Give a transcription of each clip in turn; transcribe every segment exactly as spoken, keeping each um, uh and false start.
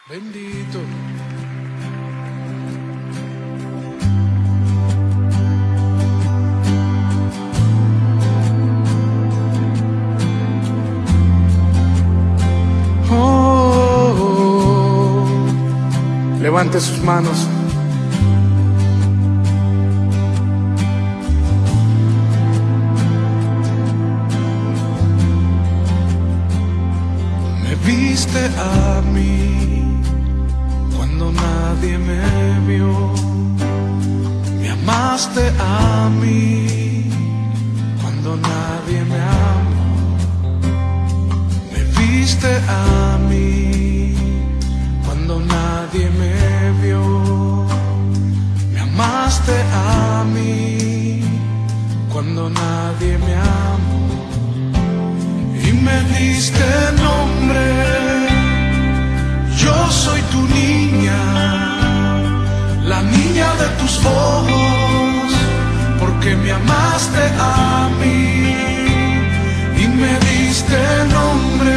Bendito. Oh, oh, oh. Levante sus manos. Me viste a mí cuando nadie me vio, me amaste a mí cuando nadie me amó, me viste a mí cuando nadie me vio, me amaste a mí cuando nadie me amó y me diste nombre. Yo soy tu niña, la niña de tus ojos, porque me amaste a mí y me diste nombre.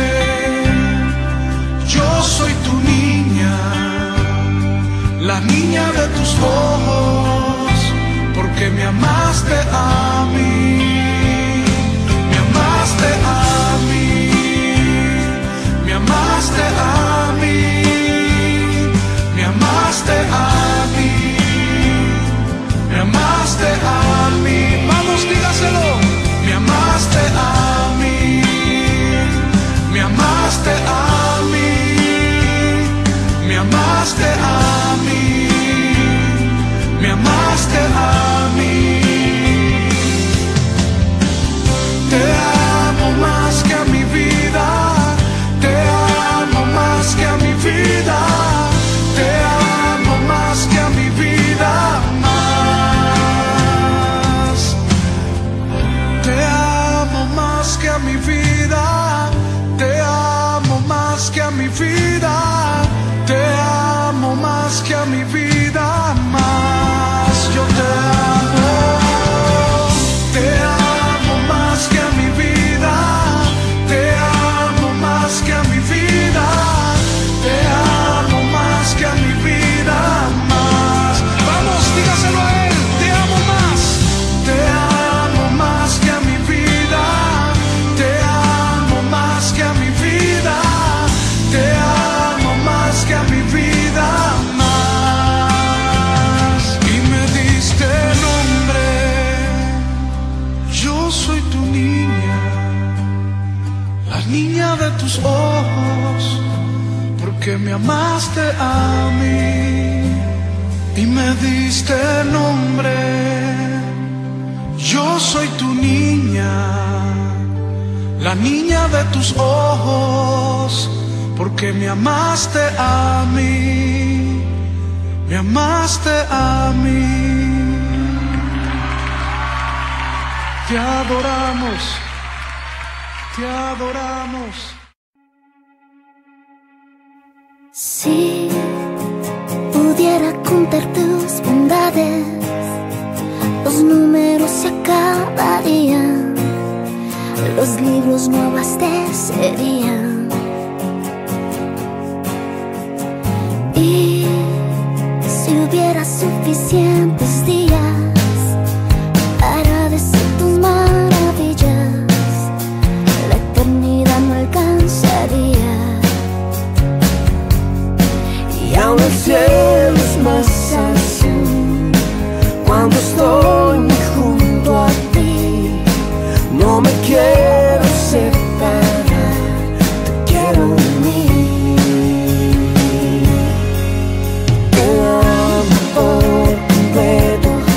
Yo soy tu niña, la niña de tus ojos, porque me amaste a mí, me amaste a mí, me amaste a mí. Me amaste a mí, me amaste a mí. Vamos, dígaselo. Me amaste a mí, me amaste a mí, me amaste a mí, me amaste a mí. Te amo más que a mi vida, te amo más que a mi vida. Te amo más que a mi vida, más. Te amo más que a mi vida, te amo más que a mi vida, te amo más que a mi vida, más. Yo te amo, te amo más que a mi vida, te amo más que a mi vida, te amo más que a mi vida, más. Vamos, dígaselo a él. Te amo más, te amo más que a mi vida, te amo más que a mi vida, te amo más que a mi vida, más. Y me diste nombre. Yo soy tu niña, la niña de tus ojos, porque me amaste a mí y me diste nombre. Yo soy tu niña, la niña de tus ojos, porque me amaste a mí, me amaste a mí. Te adoramos, te adoramos. Si pudiera contar tus bondades, los números se acabarían, los libros no abastecerían. Y si hubiera suficientes días para decir tus maravillas, la eternidad no alcanzaría. Y aún el cielo es más azul cuando estoy junto a ti. No me quiero separar, te quiero en mí. Te amo por completo.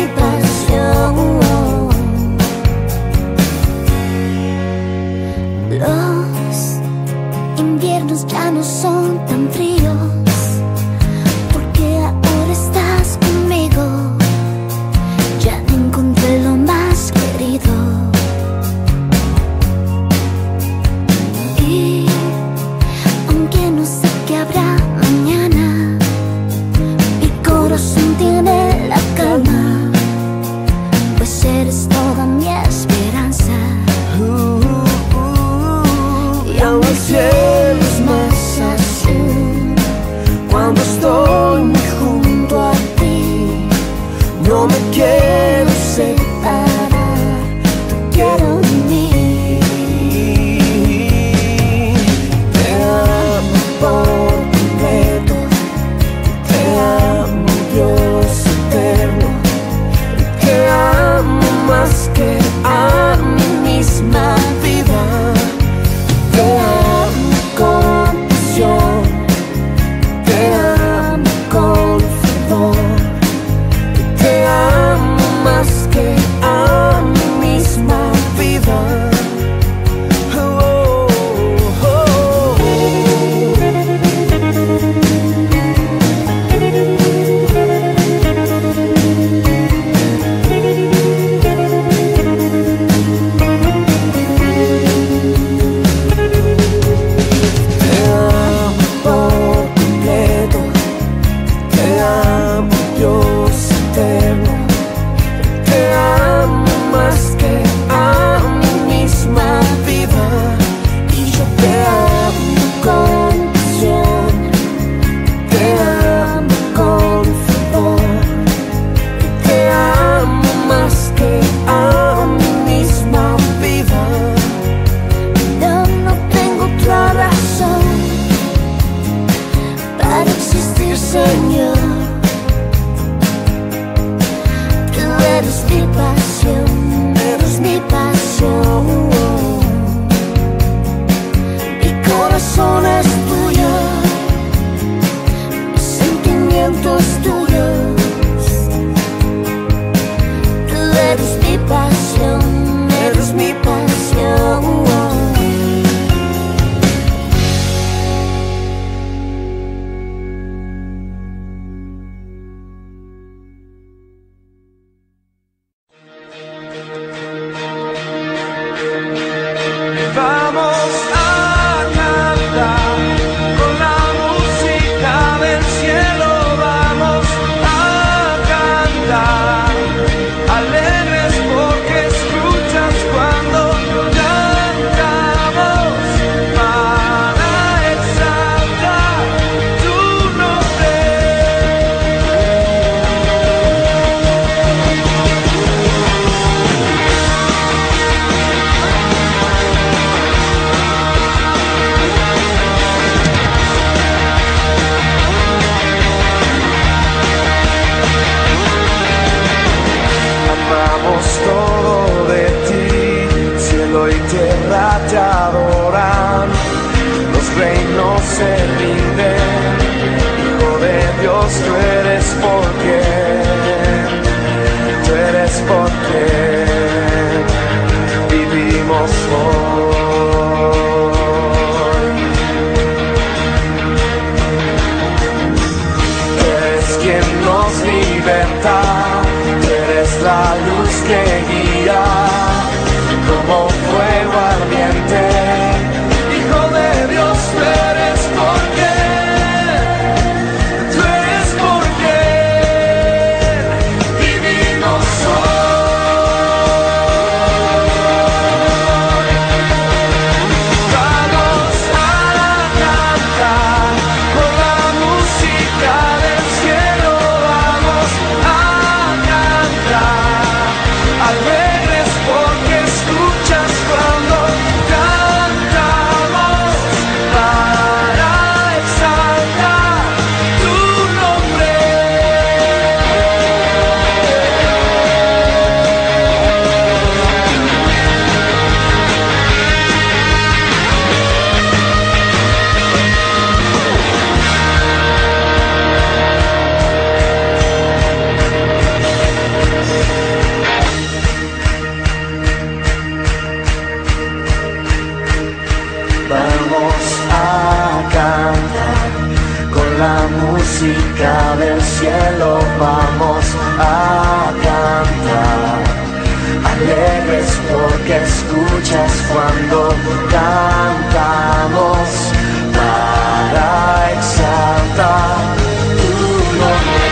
pasión. Los inviernos ya no son tan fríos, porque ahora estás conmigo. Ya encontré lo más querido. Y aunque no sé qué habrá mañana, mi corazón tiene la calma, pues eres toda mi esperanza. Uh, uh, uh, y aún el cielo es más azul cuando estoy junto a ti. No me quiero separar, te quiero de mí. Te amo por completo, te amo, Dios eterno. Te amo más que a mi misma vida. Te amo con pasión, te amo con fervor. Te amo más que a mi misma vida. Oh, oh, oh. Te amo por completo, te amo, Dios eterno. Te amo más que a mi misma vida. Y yo te amo con pasión, te amo con fervor. Te amo más que a mi misma vida. Yo no tengo otra razón para existir, Señor. Tú eres mi pasión, eres mi pasión. Mi corazón es tuyo, mis sentimientos tuyos. Tú eres mi pasión, eres mi pasión. Vamos a cantar con la música del cielo. Vamos a cantar alegres porque escuchas cuando cantamos para exaltar tu nombre. Amamos todo de ti, cielo y tierra te adoran, los reinos se rinden, Hijo de Dios, tú eres porque, tú eres porque vivimos hoy. Eres quien nos liberta, eres la luz que guía, como fuego ardiente. Hijo de Dios, tú eres porque, tú eres porque vivimos hoy. Vamos a cantar con la música del cielo. Vamos a cantar alegres porque escuchas cuando cantamos para exaltar tu nombre. que escuchas cuando cantamos para exaltar tu nombre.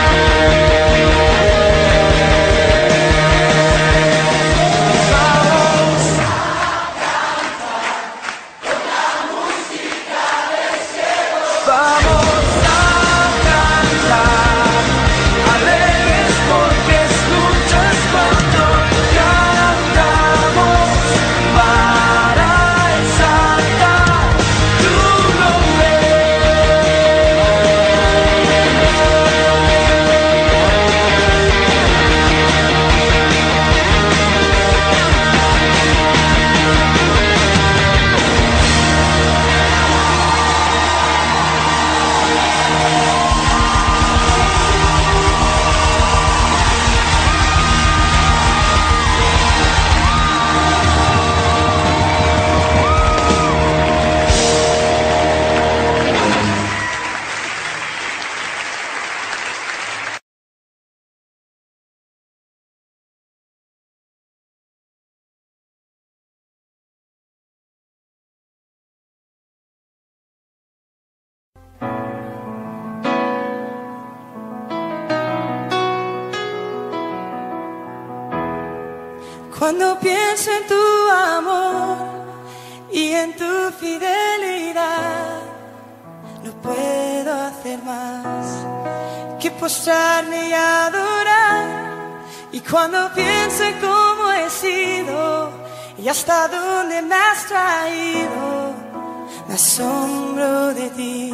Cuando pienso en tu amor y en tu fidelidad, no puedo hacer más que postrarme y adorar. Y cuando pienso en cómo he sido y hasta dónde me has traído, me asombro de ti.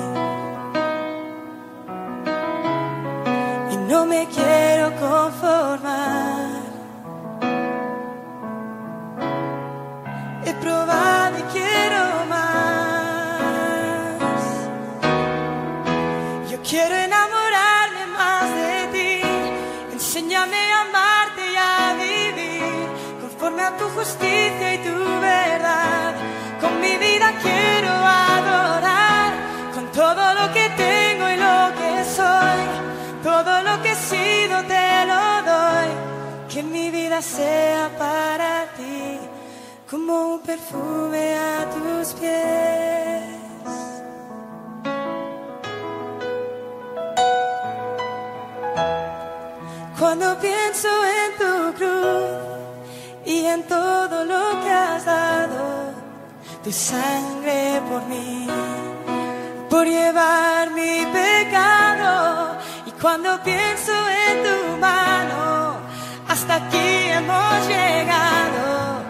Y no me quiero conformar. He probado y quiero más. Yo quiero enamorarme más de ti. Enséñame a amarte y a vivir conforme a tu justicia y tu verdad. Con mi vida quiero adorar, con todo lo que tengo y lo que soy. Todo lo que he sido te lo doy. Que mi vida sea para ti como un perfume a tus pies. Cuando pienso en tu cruz y en todo lo que has dado, tu sangre por mí, por llevar mi pecado. Y cuando pienso en tu mano, hasta aquí hemos llegado.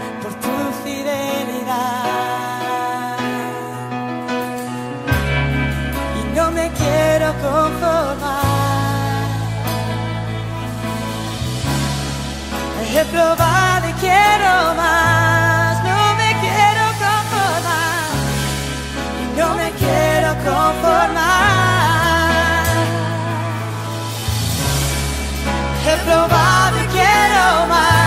Y no me quiero conformar. He probado y quiero más. No me quiero conformar. Y no me quiero conformar. He probado y quiero más.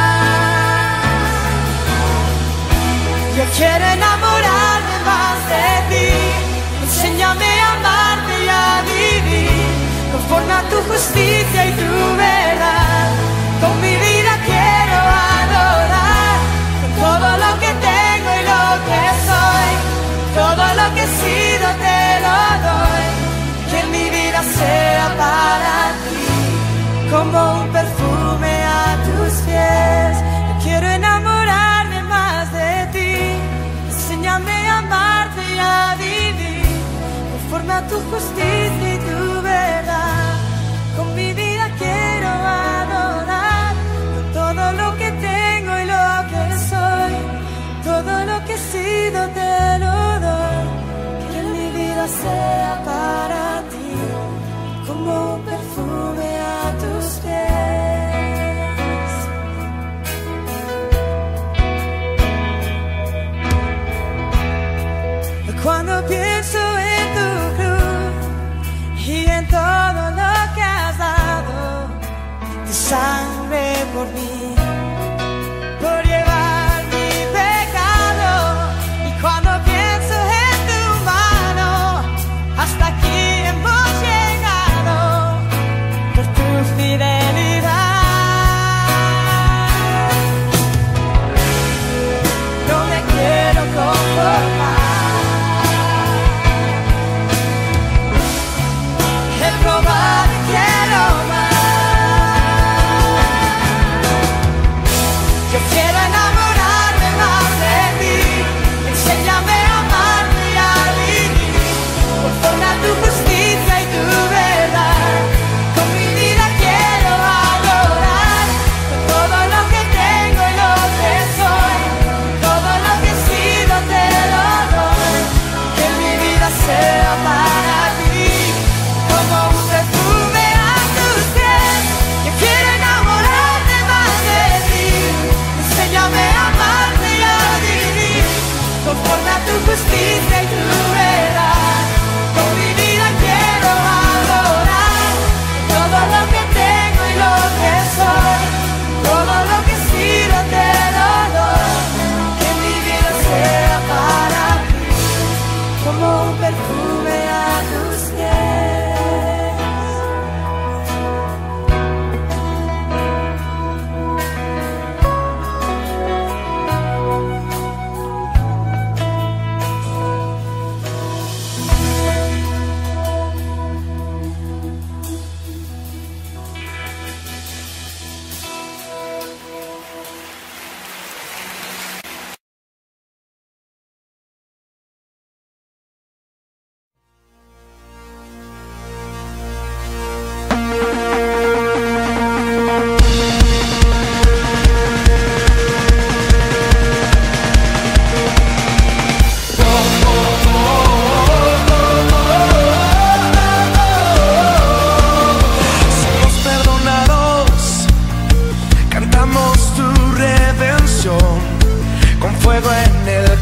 Yo quiero enamorarme más de ti. Enséñame a amarte y a vivir conforme a tu justicia y tu verdad. Con mi vida quiero adorar, con todo lo que tengo y lo que soy. Todo lo que he sido te lo doy. Que mi vida sea para ti como un perfume a tus pies. Yo quiero enamorarme más de ti. Enséñame a amarte y a vivir conforme a tu justicia y tu verdad. Con mi vida quiero adorar, con todo lo que tengo y lo que soy. Todo lo que he sido te lo doy. Que mi vida sea para ti como un perfume a tus pies. Cuando pienso en tu cruz y en todo lo que has dado, tu sangre por mí, por llevar mi pecado. Y cuando pienso en tu mano, hasta aquí hemos llegado por tu fidelidad.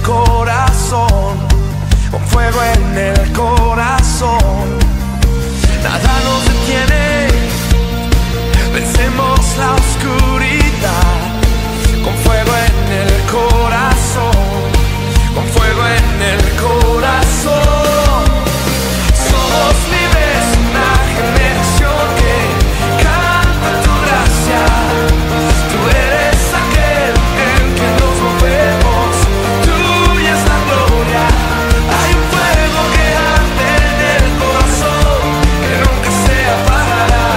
corazón, con fuego en el corazón. Nada nos detiene, vencemos la oscuridad, con fuego en el corazón, con fuego en el corazón. Somos libres, una generación que canta tu gracia. Tú eres aquel en quien nos movemos, tuya es la gloria. Hay un fuego que arde en el corazón, que nunca se apagará.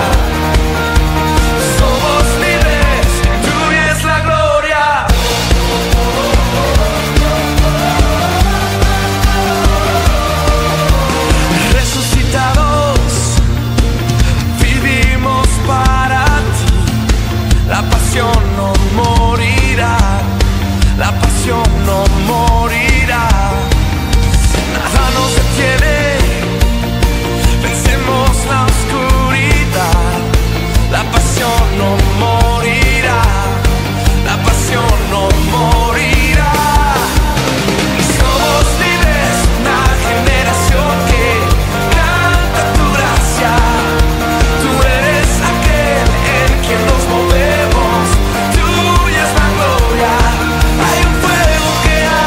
Somos libres, tuya es la gloria. Resucitados, vivimos para ti. La pasión no morirá, la pasión no morirá. Nada nos detiene, vencemos la oscuridad. La pasión no morirá, la pasión no morirá. Somos libres, una generación que canta tu gracia. Tú eres aquel en quien nos movemos, tuya es la gloria. Hay un fuego que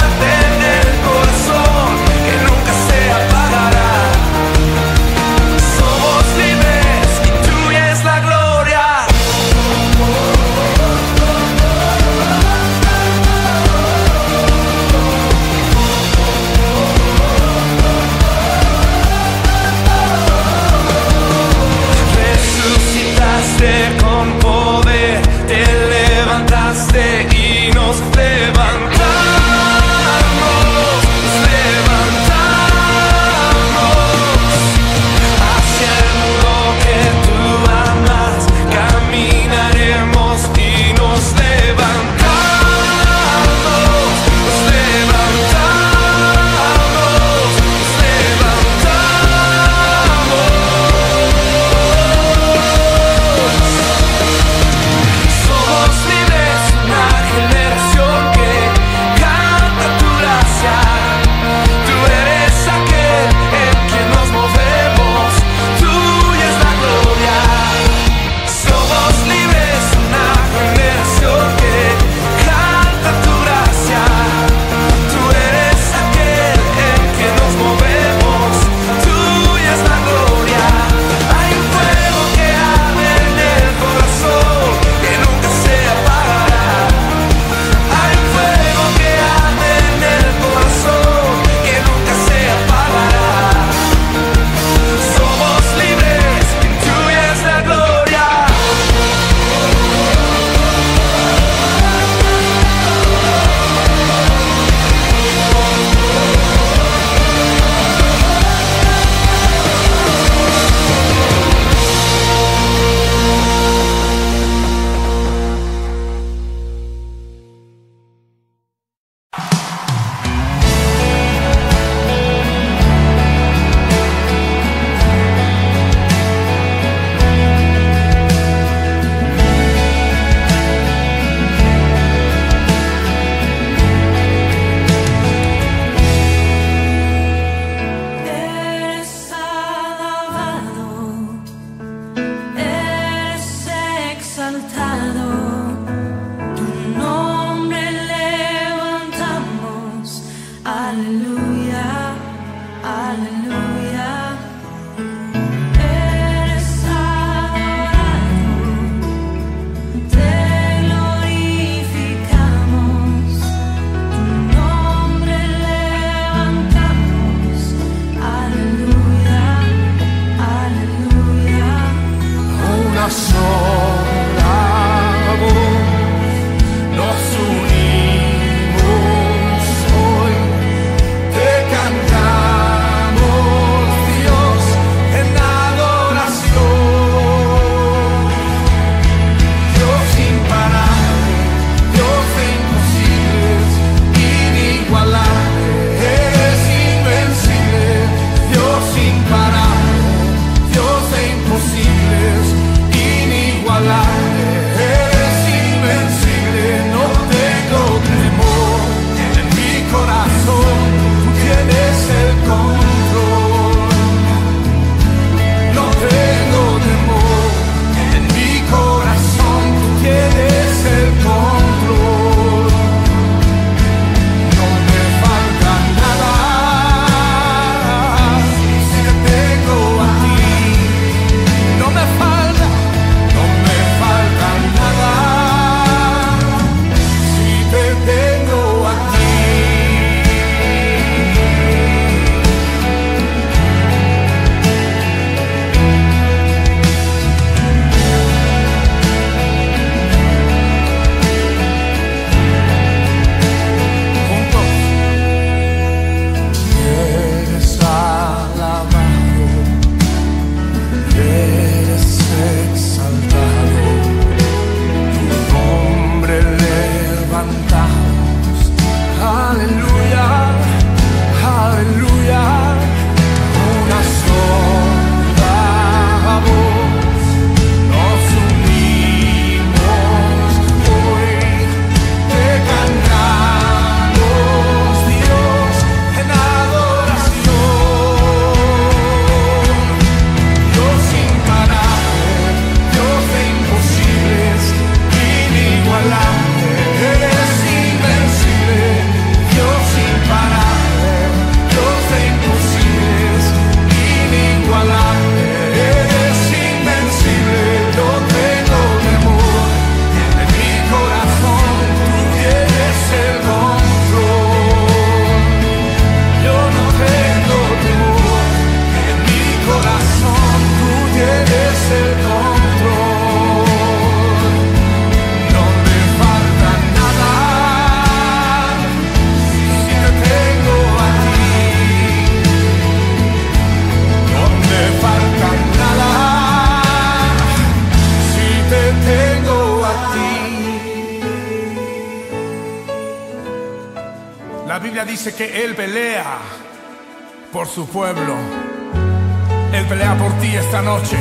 La Biblia dice que Él pelea por su pueblo. Él pelea por ti esta noche.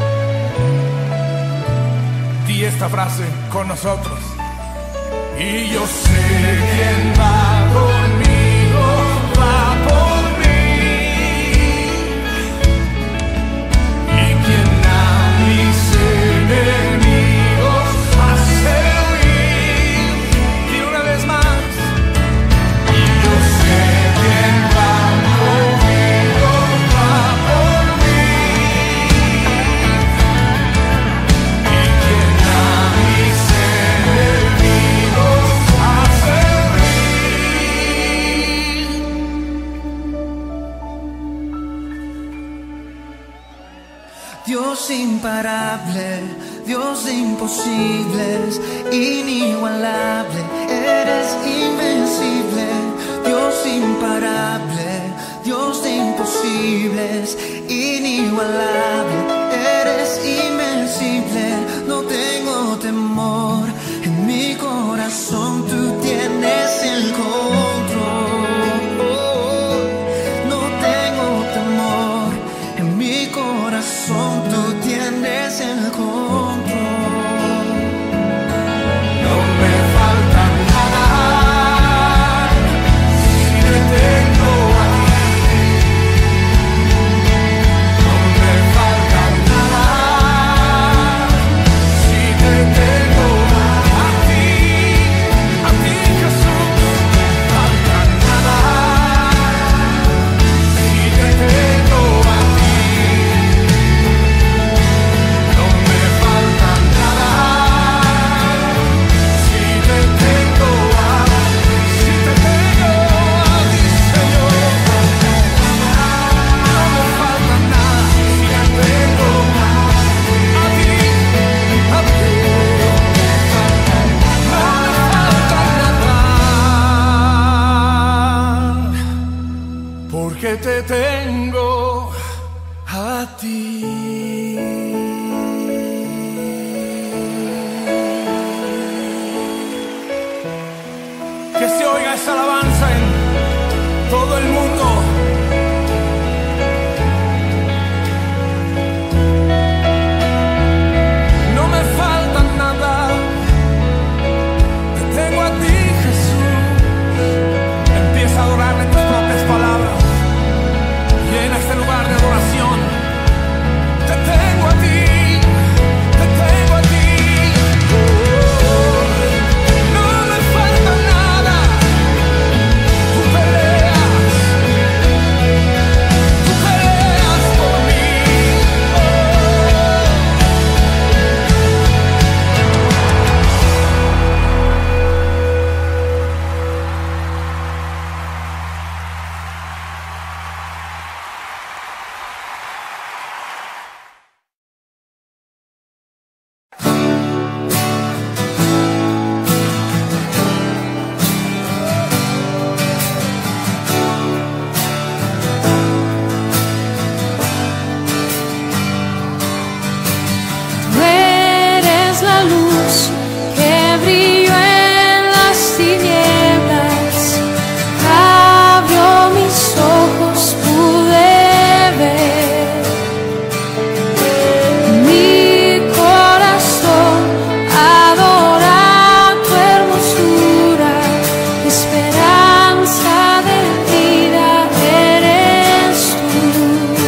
Di esta frase con nosotros. Y yo sé quién va conmigo, va por mí. Y quien a mis enemigos hace huir. Y una vez más. Y yo sé quién va conmigo, va por mí. Y quien a mis enemigos hace Dios imparable, Dios de imposibles, inigualable, eres invencible. Dios imparable, Dios de imposibles, inigualable, eres invencible. No tengo temor, en mi corazón tú tienes el control. No tengo temor, en mi corazón tú tienes el control. no me falta nada si te tengo a ti. No me falta nada si te tengo a ti. A ti, Jesús, no me falta nada si te tengo a ti. No me falta nada si te tengo a ti. Si te tengo a ti, Señor. No me falta nada si te tengo a ti. A ti. No me falta nada porque te tengo a ti. Que se oiga esa alabanza en todo el mundo. No me falta nada, te tengo a ti, Jesús. Empieza a adorarle tus propias palabras. Llena este lugar de adoración. Te tengo a ti, te tengo a ti. Oh, no me falta nada. Tú peleas, tú peleas por mí. Tú eres la luz que brilló en las tinieblas, abrió mis ojos, pude ver. Mi corazón adora tu hermosura, esperanza de vida eres tú.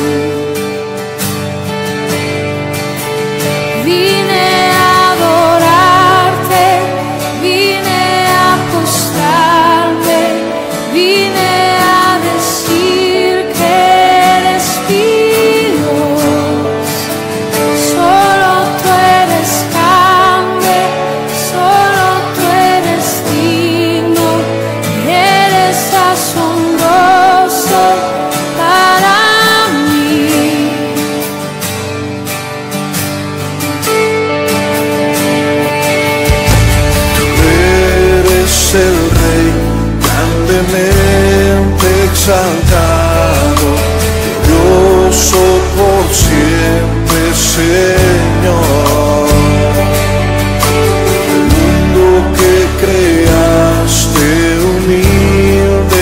Vine a adorarte, vine a postrarme, vine a decir que eres Dios. Solo tú eres grande, solo tú eres digno, y eres asombroso para mí. Eres el Rey grandemente exaltado, glorioso por siempre, Señor. El mundo que creaste humilde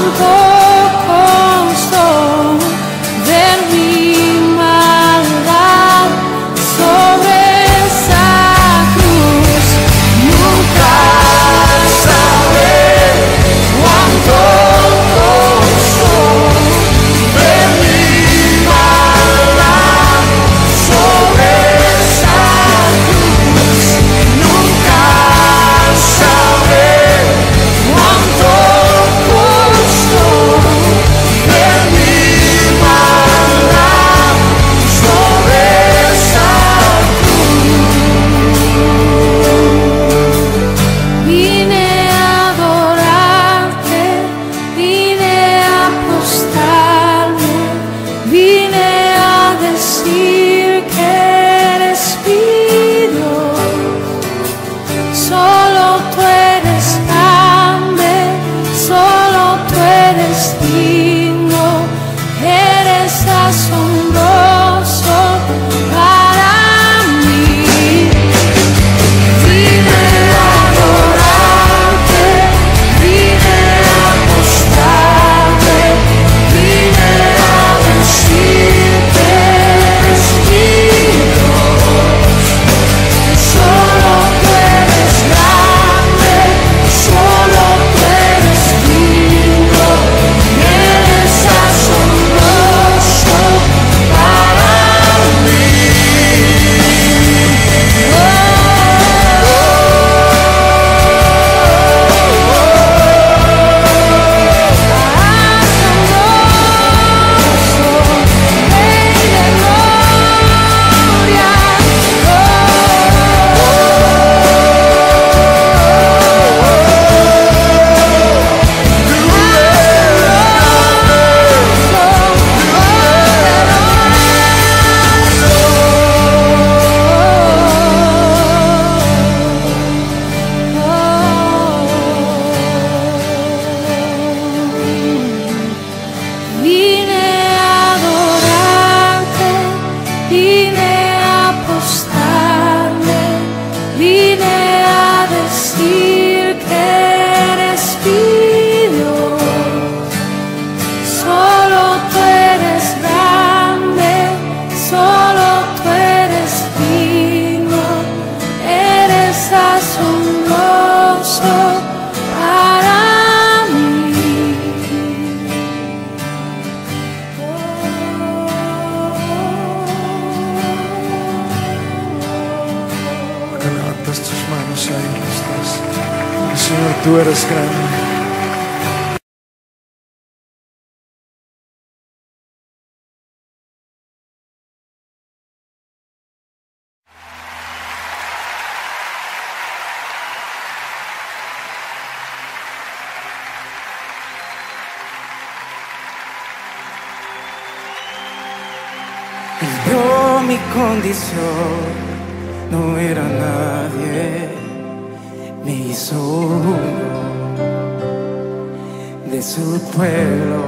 cuánto costó ver mi maldad sobre esa cruz. Nunca sabré cuánto costó ver mi maldad sobre esa cruz. Nunca sabré cuánto costó ver mi maldad sobre esa cruz. Vine a adorarte, vine a apostarme, vine a decir que eres mi Dios. Solo tú eres grande, solo tú eres digno, eres asombroso para mí. Vine a adorarte, vine a apostarme, vine a decir que eres mi Dios. Solo tú eres grande, solo tú eres digno, eres asombroso para mí. Vine a adorarte, vine a apostarme, vine a decir que eres mi Dios. Solo tú eres grande, solo tú eres digno, eres asombroso para mí. Que levantas tus manos y ahí los dos. Señor, tú eres grande. Él vio mi condición, no era nadie, me hizo uno de su pueblo,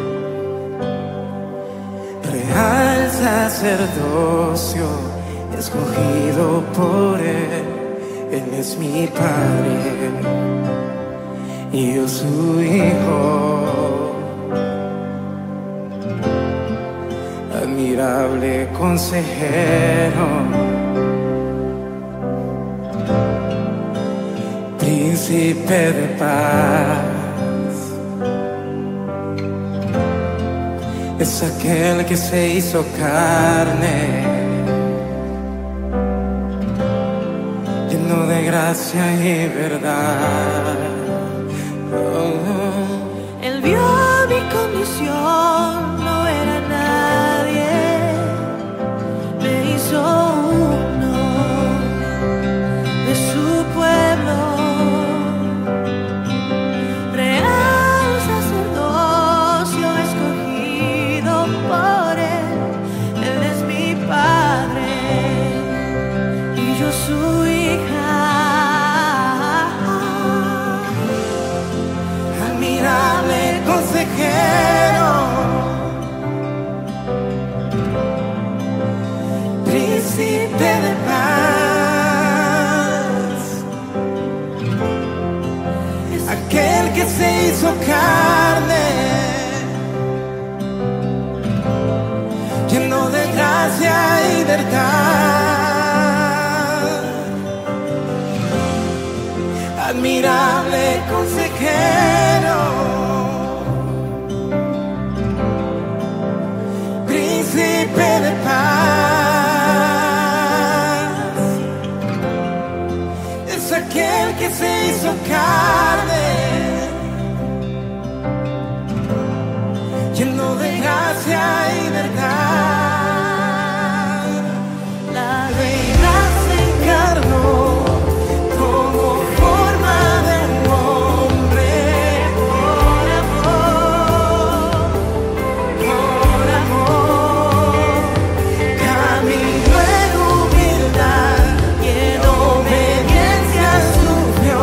real sacerdocio, escogido por él. Él es mi padre y yo su hijo. Admirable consejero, príncipe de paz, es aquel que se hizo carne, lleno de gracia y verdad. Oh. Él vio mi condición, no era nadie, me hizo uno de su pueblo, real sacerdocio, escogido por él. Él es mi padre y yo su hija. Admirable consejero, príncipe de paz, aquel que se hizo carne, lleno de gracia y verdad. La reina se encarnó, tomó forma de un hombre, por amor, por amor, caminó en humildad y en obediencia sufrió.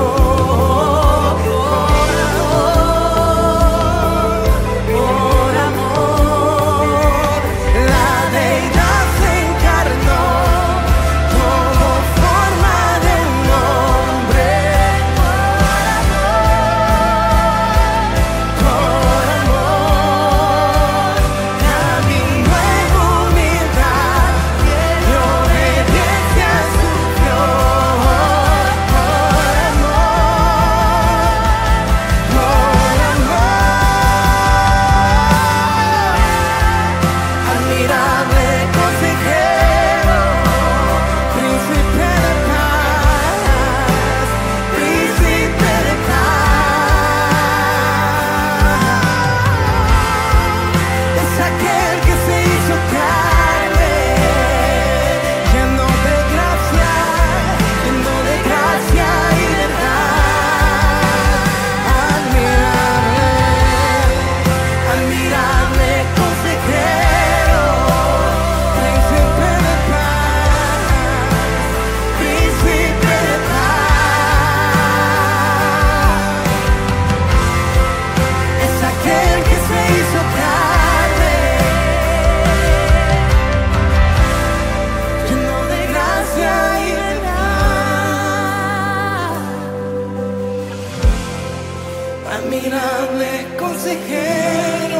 Admirable consejero,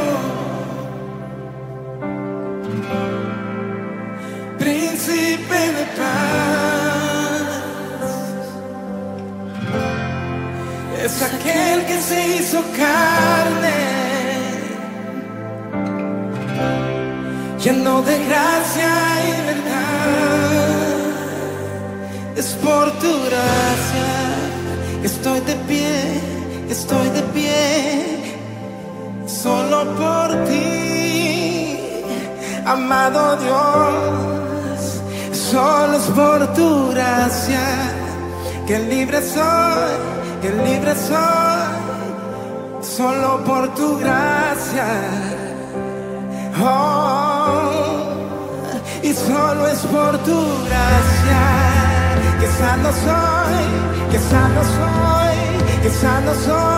príncipe de paz, es aquel que se hizo carne, lleno de gracia y verdad. Es por tu gracia que estoy de pie, estoy de pie, solo por ti, amado Dios. Solo es por tu gracia que libre soy, que libre soy, solo por tu gracia. Oh, y solo es por tu gracia que sano soy, que sano soy, que sano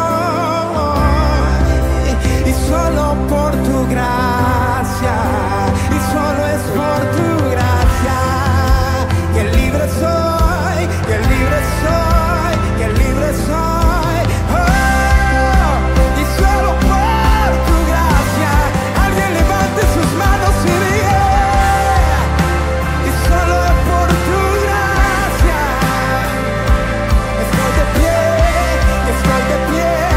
soy, y solo por tu gracia, y solo es por tu gracia, que libre soy, que libre soy, que libre soy, oh, y solo por tu gracia, alguien levante sus manos y diga, y solo por tu gracia, estoy de pie, estoy de pie.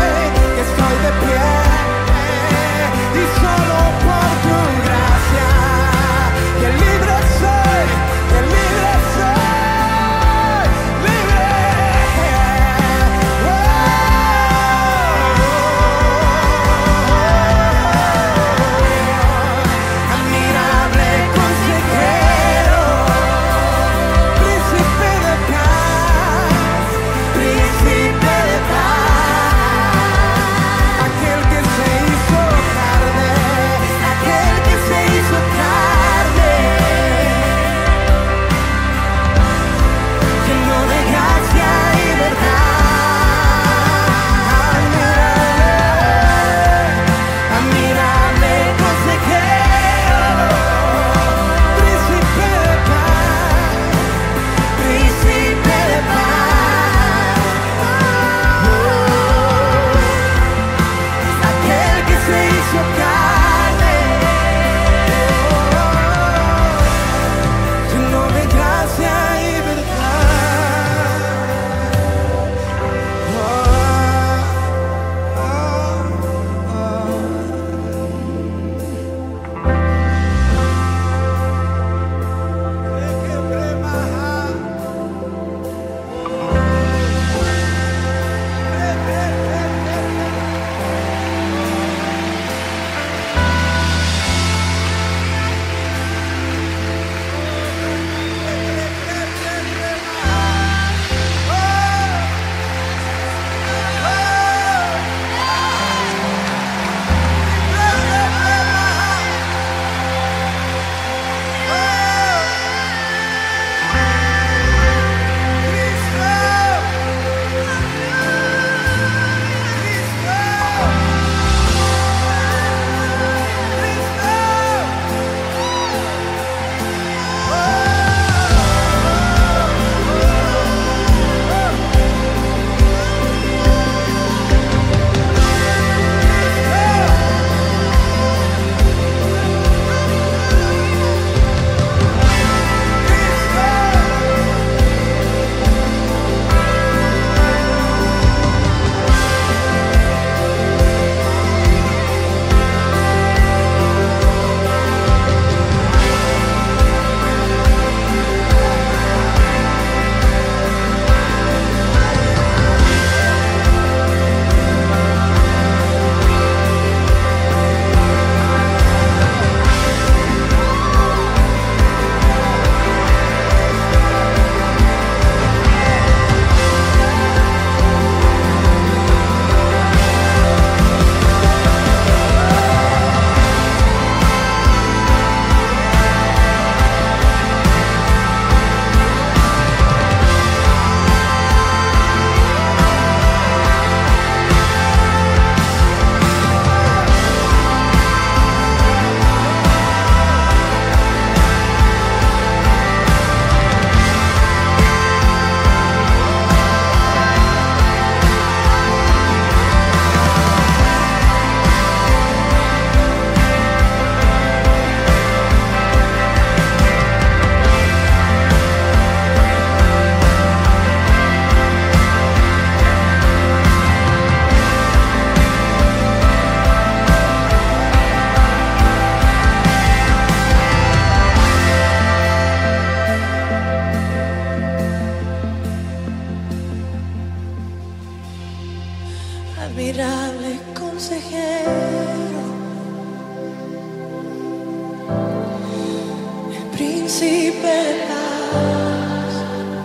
príncipe de paz.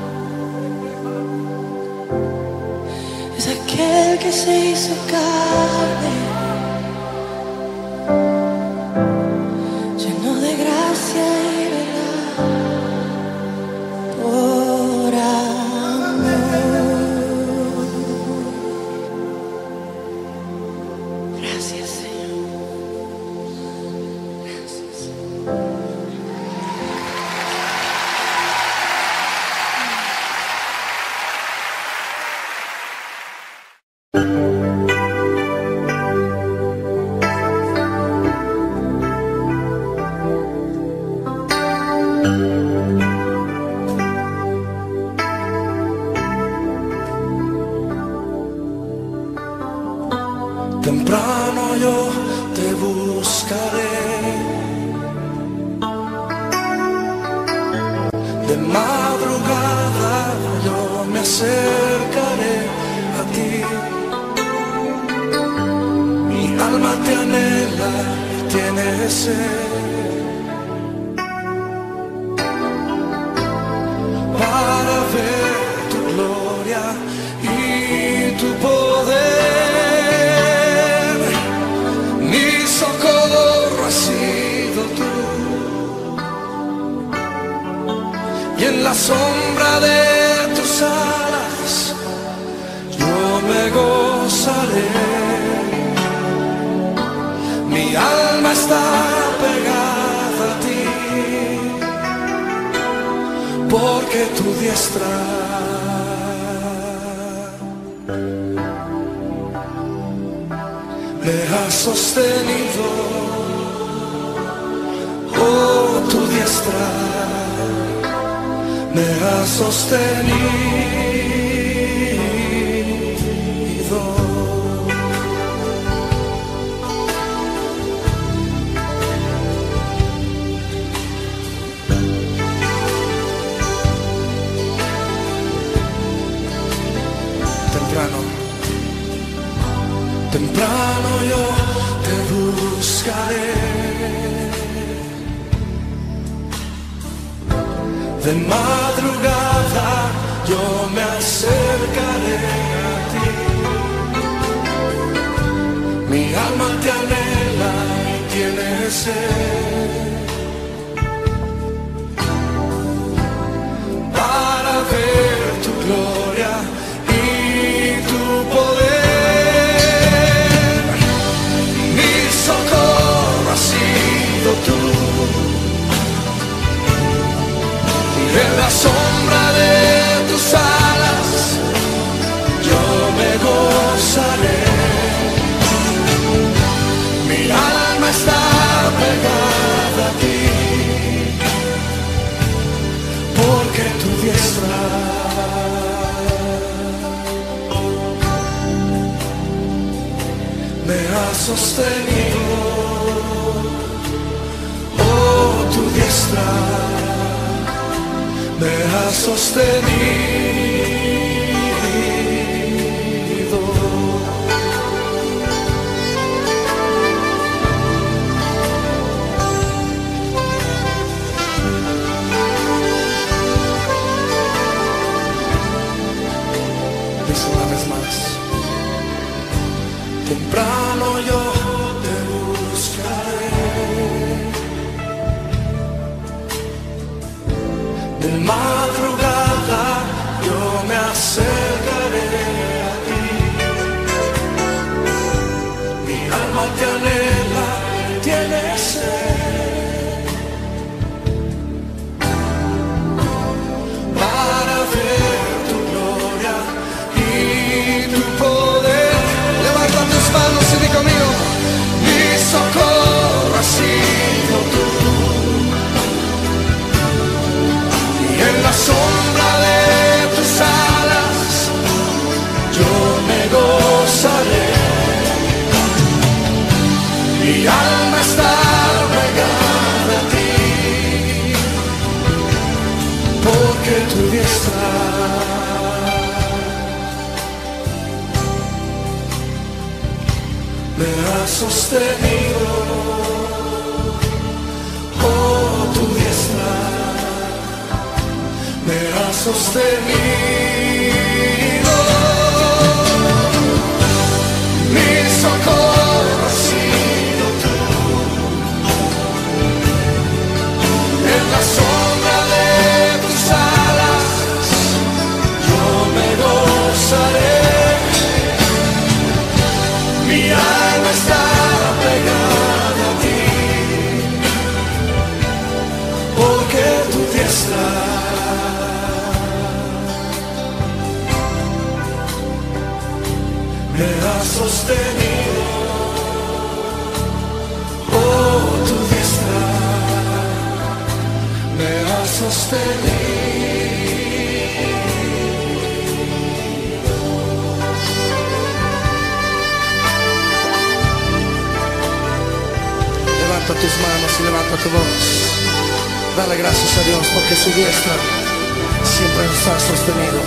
Es aquel que se hizo carne, lleno de gracia y verdad, por amor. Gracias, Señor. Gracias. Temprano yo te buscaré, de madrugada yo me acercaré a ti. Mi alma te anhela y tiene sed para ver tu gloria y tu poder. Y en la sombra de tus alas yo me gozaré. Mi alma está pegada a ti, porque tu diestra me ha sostenido. Oh, tu diestra me ha sostenido. Temprano, temprano yo te buscaré, de madrugada yo me acercaré a ti. Mi alma te anhela y tiene sed para ver tu gloria y tu poder. Mi socorro ha sido tú, en la sombra de tus alas yo me gozaré. Mi alma está pegada a ti, porque tu diestra me ha sostenido. Oh, tu diestra me ha sostenido. Dice una vez más: temprano yo te buscaré, de madrugada yo me acercaré a ti. Mi alma te anhela, tiene sed para ver tu gloria y tu poder. Levanta tus manos y di conmigo: mi socorro ha sido tú. En la sombra de tus alas yo me gozaré. Mi alma está pegada a ti, porque tu diestra me ha sostenido. Oh, tu diestra sostenido. Mi socorro ha sido tú. En la sombra de tus alas yo me gozaré. Mi alma está pegada a ti, porque tu diestra me ha sostenido. Oh, tu diestra me ha sostenido. Levanta tus manos y levanta tu voz. Dale gracias a Dios porque su diestra siempre nos ha sostenido.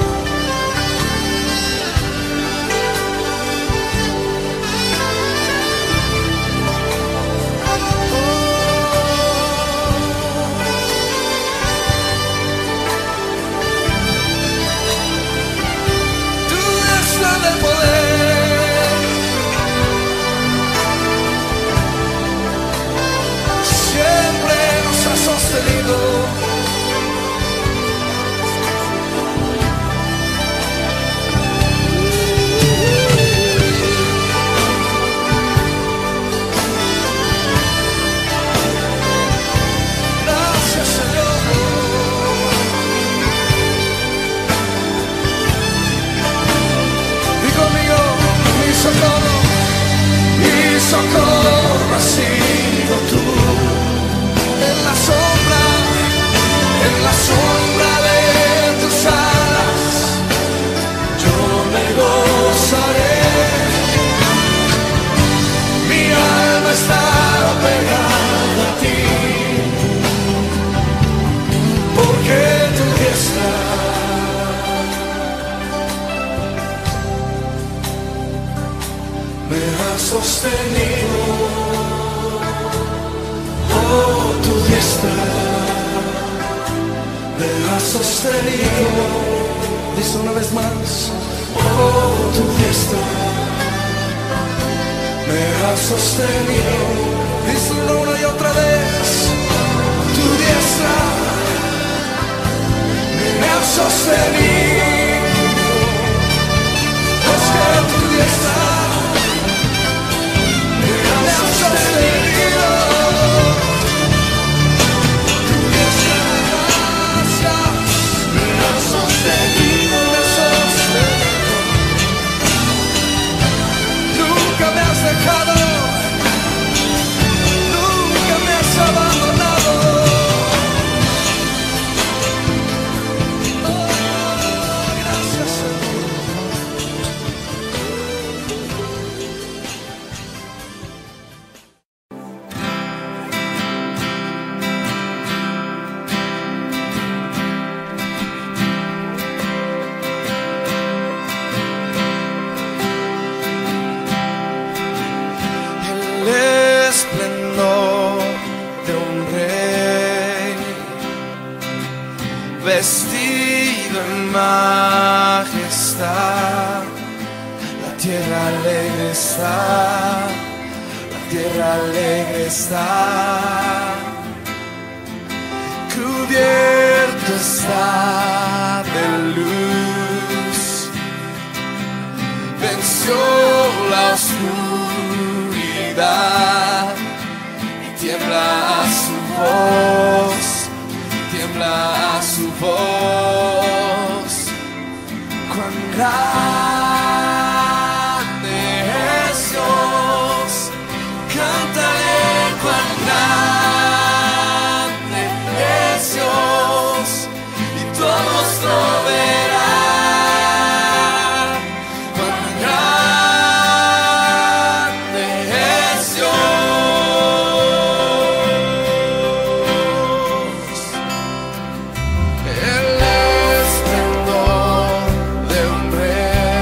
Socorro ha sido tú. En la sombra, en la sombra de tus alas yo me gozaré. Mi alma está pegada a ti, porque tu diestra me ha sostenido. Oh, tu diestra me ha sostenido. Dice una vez más. Oh, tu diestra me ha sostenido. Díselo una y otra vez. Tu diestra me ha sostenido. Es que tu diestra me ha sostenido. Tu diestra gracias me ha sostenido, me ha sostenido. Nunca me has dejado, nunca me has abandonado. Oh, gracias Señor. Vestido en majestad, la tierra alegre está, la tierra alegre está, cubierto está de luz, venció la oscuridad y tiembla a su voz. Tiembla a su voz, cuán grande es Dios, cantaré cuán grande es Dios, y todos lo verán, cuán grande es Dios. El esplendor de un rey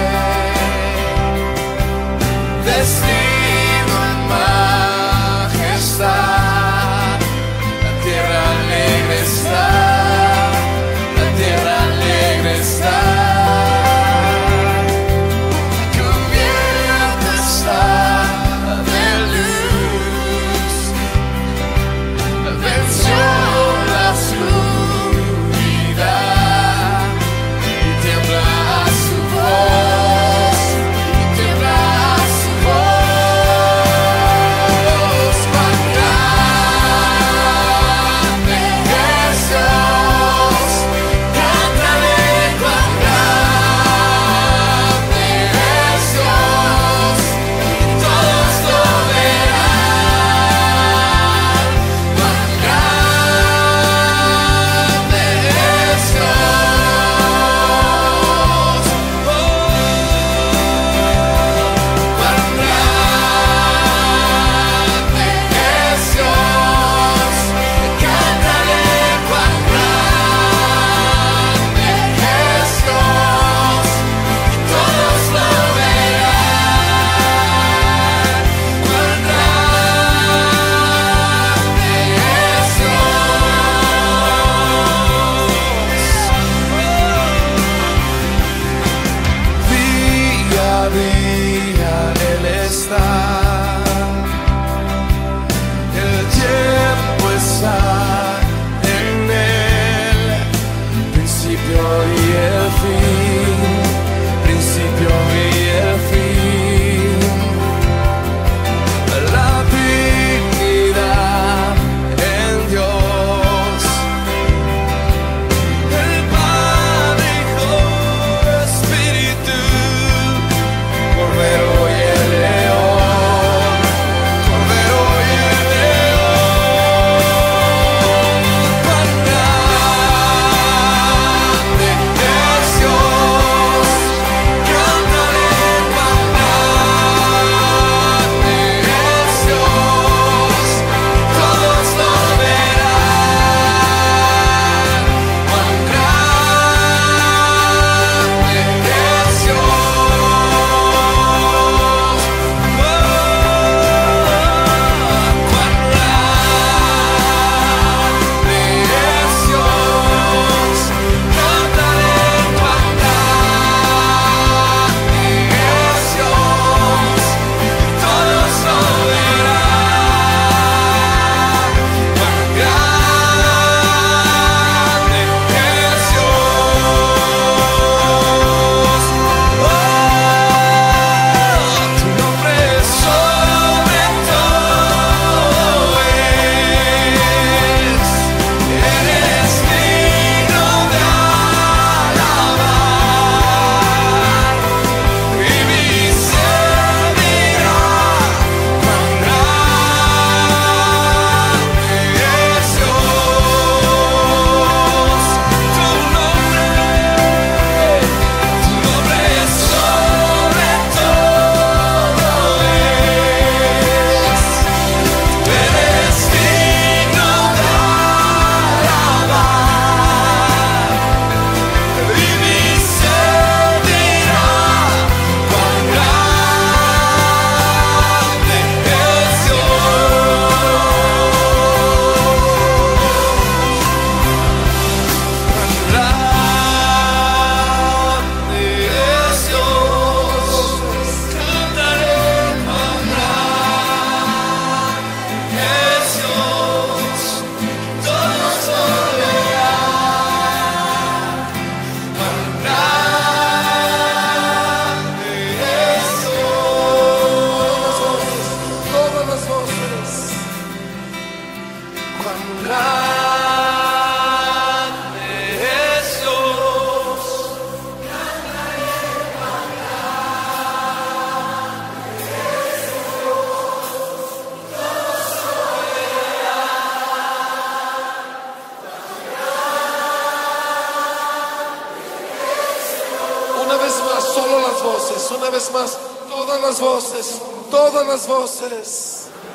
una vez más, todas las voces, todas las voces.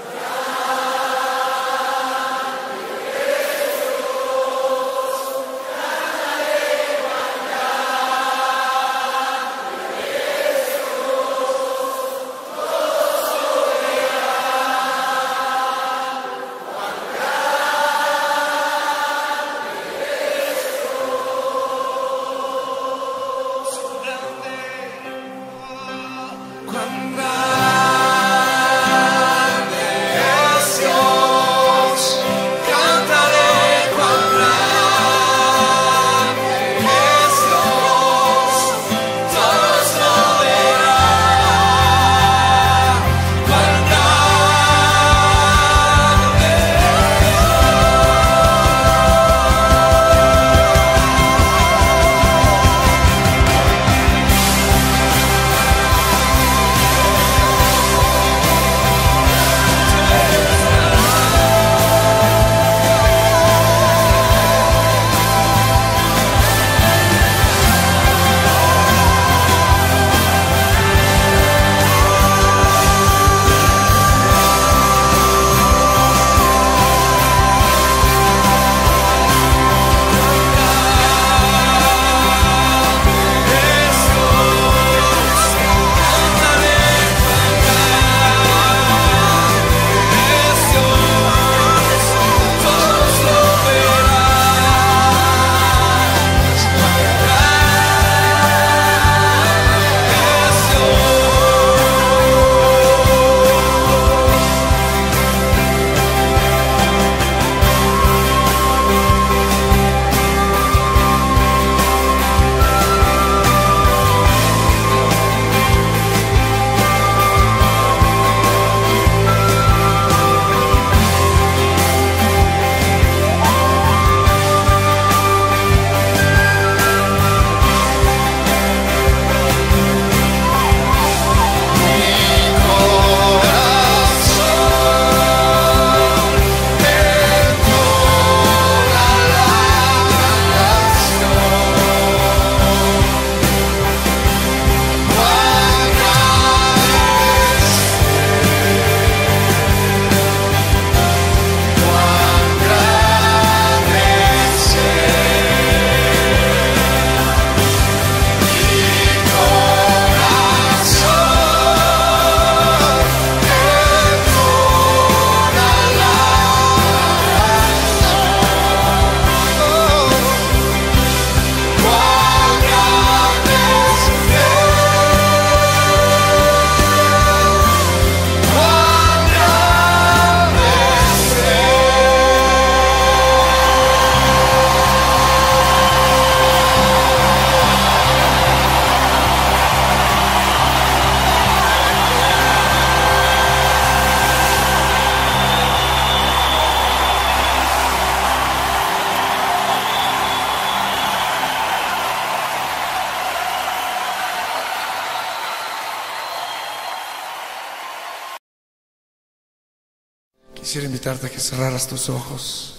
Quisiera invitarte a que cerraras tus ojos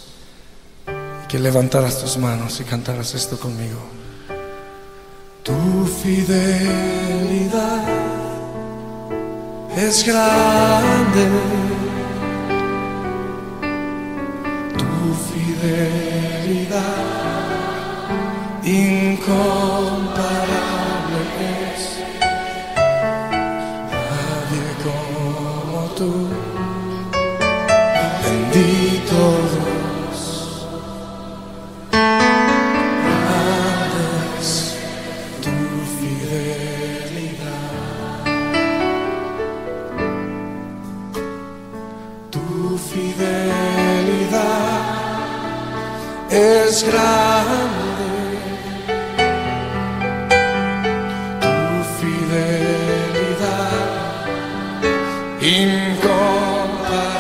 y que levantaras tus manos y cantaras esto conmigo. Tu fidelidad es grande, tu fidelidad incomparable es. Nadie como tú. Bendito Dios, grande es tu fidelidad, tu fidelidad es grande, tu fidelidad incomparable.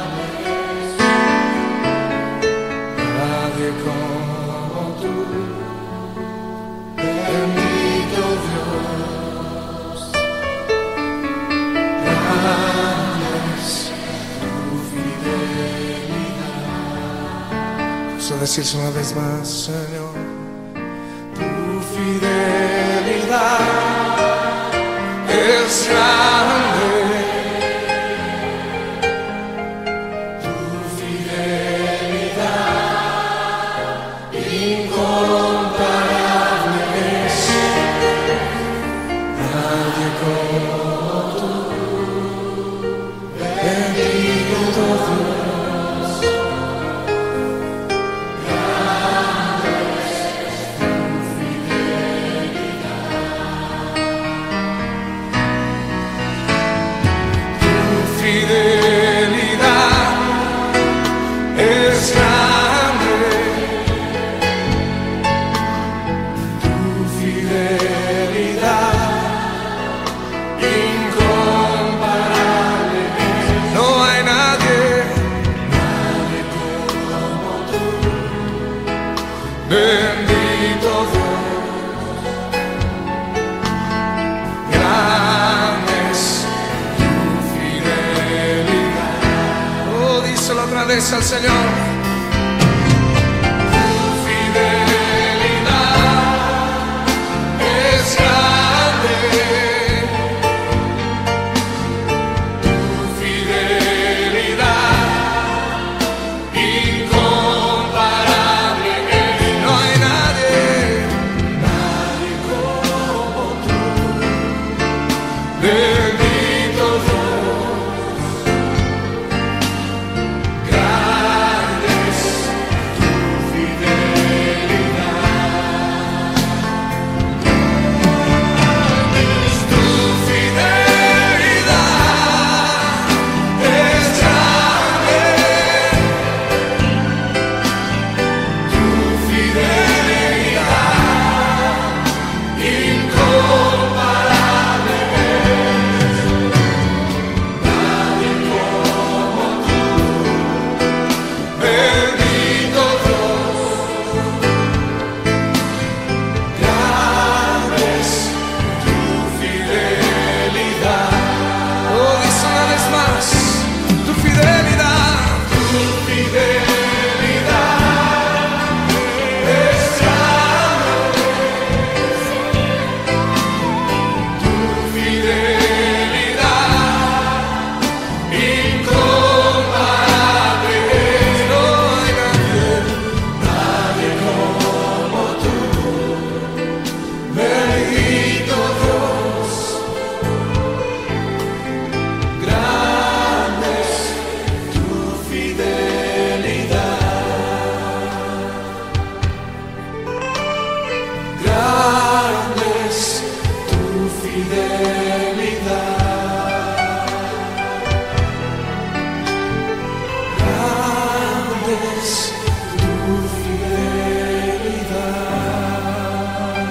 Como tú, bendito Dios, grande es tu fidelidad. Vamos a decirse una vez más, Señor, tu fidelidad agradece al Señor. Tu fidelidad es grande. Tu fidelidad incomparable. No hay nadie, nadie como tú. Bendito Dios, grande es tu fidelidad. Tu fidelidad es grande. Tu fidelidad incomparable. Nadie como tú. Bendito Dios, grande es tu fidelidad. Oh, dice una vez más, tu fidelidad, tu fidelidad es grande. Tu fidelidad incomparable. No hay nadie, nadie como tú. Bendito Dios, grande es tu fidelidad. Grande es tu fidelidad. Grande es tu fidelidad.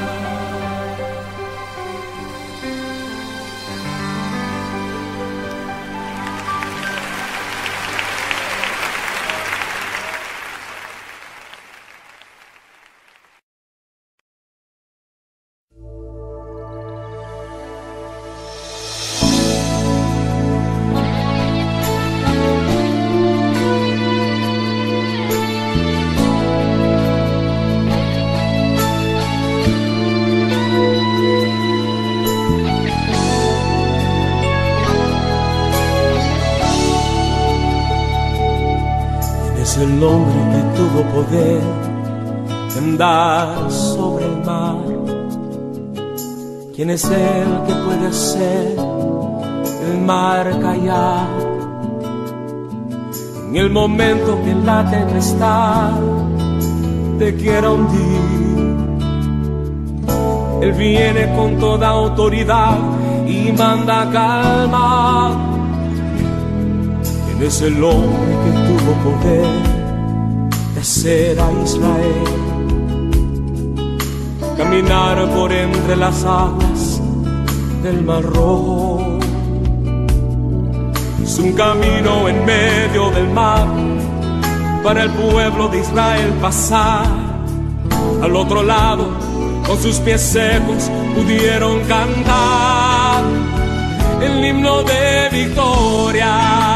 Es el hombre que tuvo poder de andar sobre el mar. ¿Quién es el que puede hacer el mar callar? En el momento que la tempestad te quiera hundir, Él viene con toda autoridad y manda calma. ¿Quién es el hombre que tuvo poder de hacer a Israel caminar por entre las aguas del Mar Rojo? Hizo un camino en medio del mar para el pueblo de Israel pasar. Al otro lado, con sus pies secos, pudieron cantar el himno de victoria.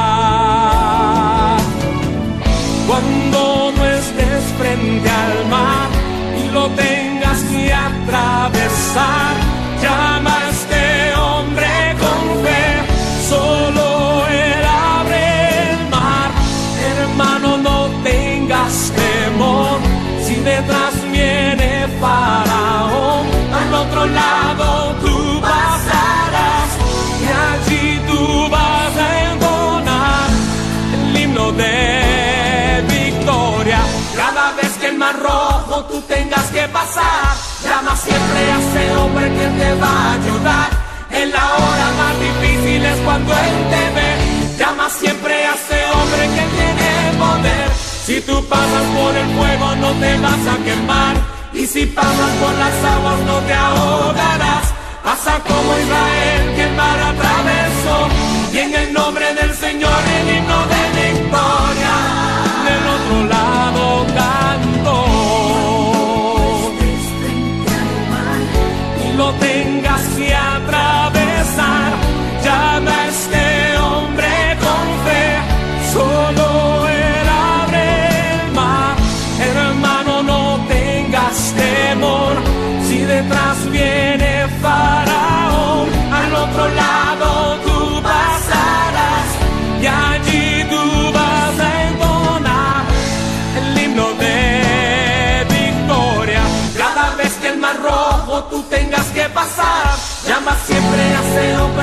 Cuando no estés frente al mar y lo tengas que atravesar, llama a este hombre con fe, solo Él abre el mar. Hermano, no tengas temor, si detrás viene Faraón, al otro lado tú pasarás y allí tú vas a entonar el himno de victoria. Cada vez que el Mar Rojo tú tengas que pasar, llama siempre a ese hombre que te va a ayudar. En la hora más difícil es cuando Él te ve. Llama siempre a ese hombre que tiene poder. Si tú pasas por el fuego no te vas a quemar, y si pasas por las aguas no te ahogarás. Pasa como Israel que el mar atravesó, y en el nombre del Señor el himno de victoria del otro lado cantó. Y lo tengas que atravesar, llama a este hombre con fe, solo Él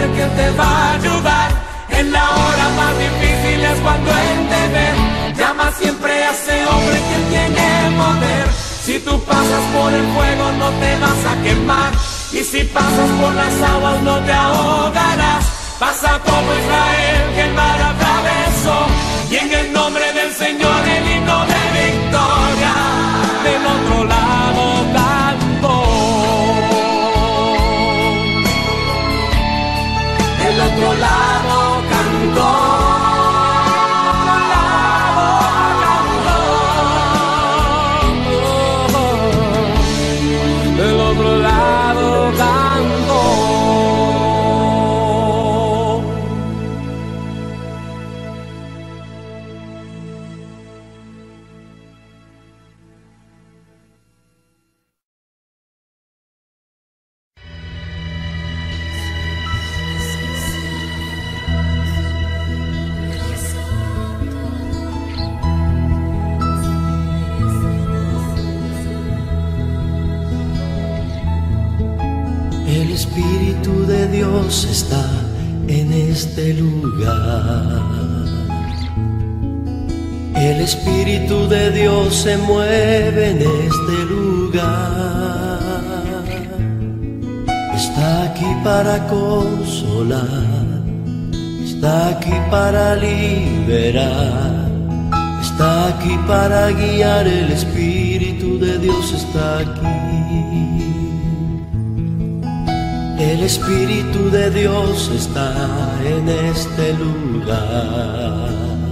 saber que Él te va a ayudar. En la hora más difícil es cuando Él te ve. Llama siempre a ese hombre que Él tiene poder. Si tú pasas por el fuego no te vas a quemar, y si pasas por las aguas no te ahogarás. Pasa como Israel que el mar atravesó, y en el nombre del Señor el himno de victoria del otro lado cantó. Del otro lado cantó. El Espíritu de Dios está en este lugar. El Espíritu de Dios se mueve en este lugar. Está aquí para consolar, está aquí para liberar, está aquí para guiar. El Espíritu de Dios está aquí. El Espíritu de Dios está en este lugar.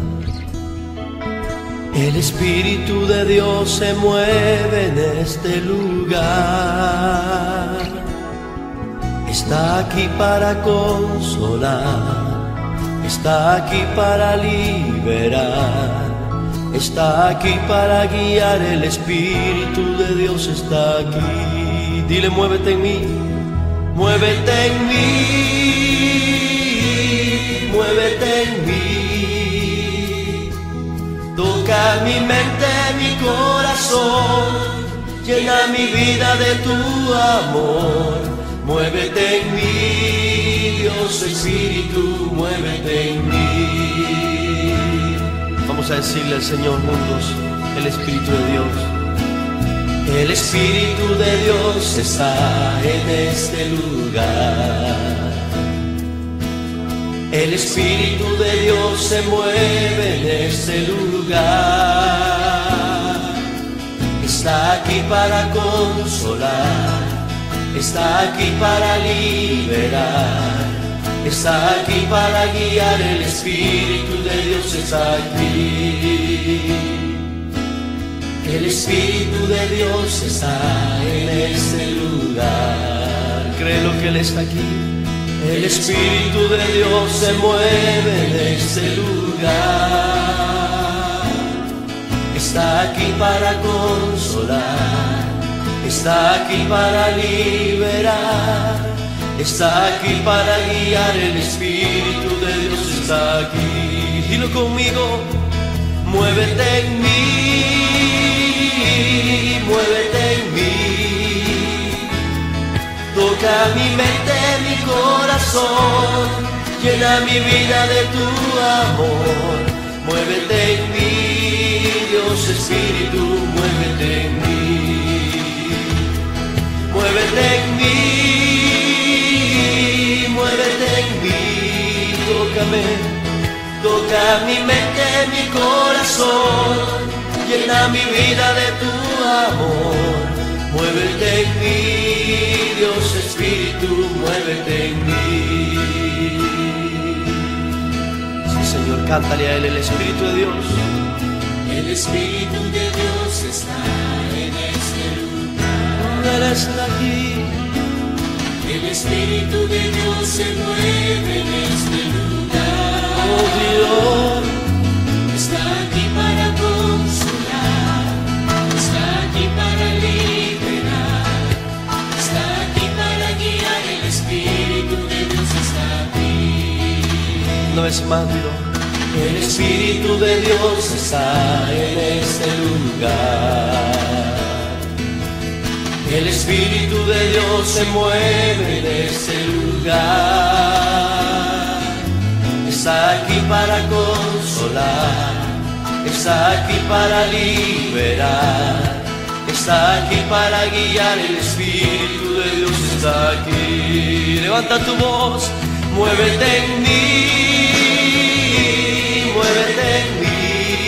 El Espíritu de Dios se mueve en este lugar. Está aquí para consolar, está aquí para liberar, está aquí para guiar. El Espíritu de Dios está aquí. Dile, muévete en mí. Muévete en mí, muévete en mí. Toca mi mente, mi corazón, llena mi vida de tu amor. Muévete en mí, Dios Espíritu, muévete en mí. Vamos a decirle al Señor juntos, el Espíritu de Dios. El Espíritu de Dios está en este lugar. El Espíritu de Dios se mueve en este lugar. Está aquí para consolar, está aquí para liberar, está aquí para guiar. El Espíritu de Dios está aquí. El Espíritu de Dios está en este lugar. Créelo que Él está aquí. El Espíritu de Dios se mueve en este lugar. Está aquí para consolar, está aquí para liberar, está aquí para guiar. El Espíritu de Dios está aquí. Dilo conmigo, muévete en mí, muévete en mí. Toca mi mente, mi corazón, llena mi vida de tu amor. Muévete en mí, Dios Espíritu, muévete en mí. Muévete en mí, muévete en mí. Tócame, toca mi mente, mi corazón, llena mi vida de tu amor. Muévete en mí, Dios Espíritu, muévete en mí. Sí, Señor, cántale a Él, el Espíritu de Dios. El Espíritu de Dios está en este lugar. Él está aquí. El Espíritu de Dios se mueve en este lugar. Oh Dios, está aquí para consolar, está aquí para liberar, está aquí para guiar. El Espíritu de Dios está aquí. una vez más, dilo. El Espíritu de Dios está en este lugar. El Espíritu de Dios se mueve en ese lugar. Está aquí para consolar, está aquí para liberar, está aquí para guiar. El Espíritu de Dios está aquí. Levanta tu voz, muévete en mí, muévete en mí.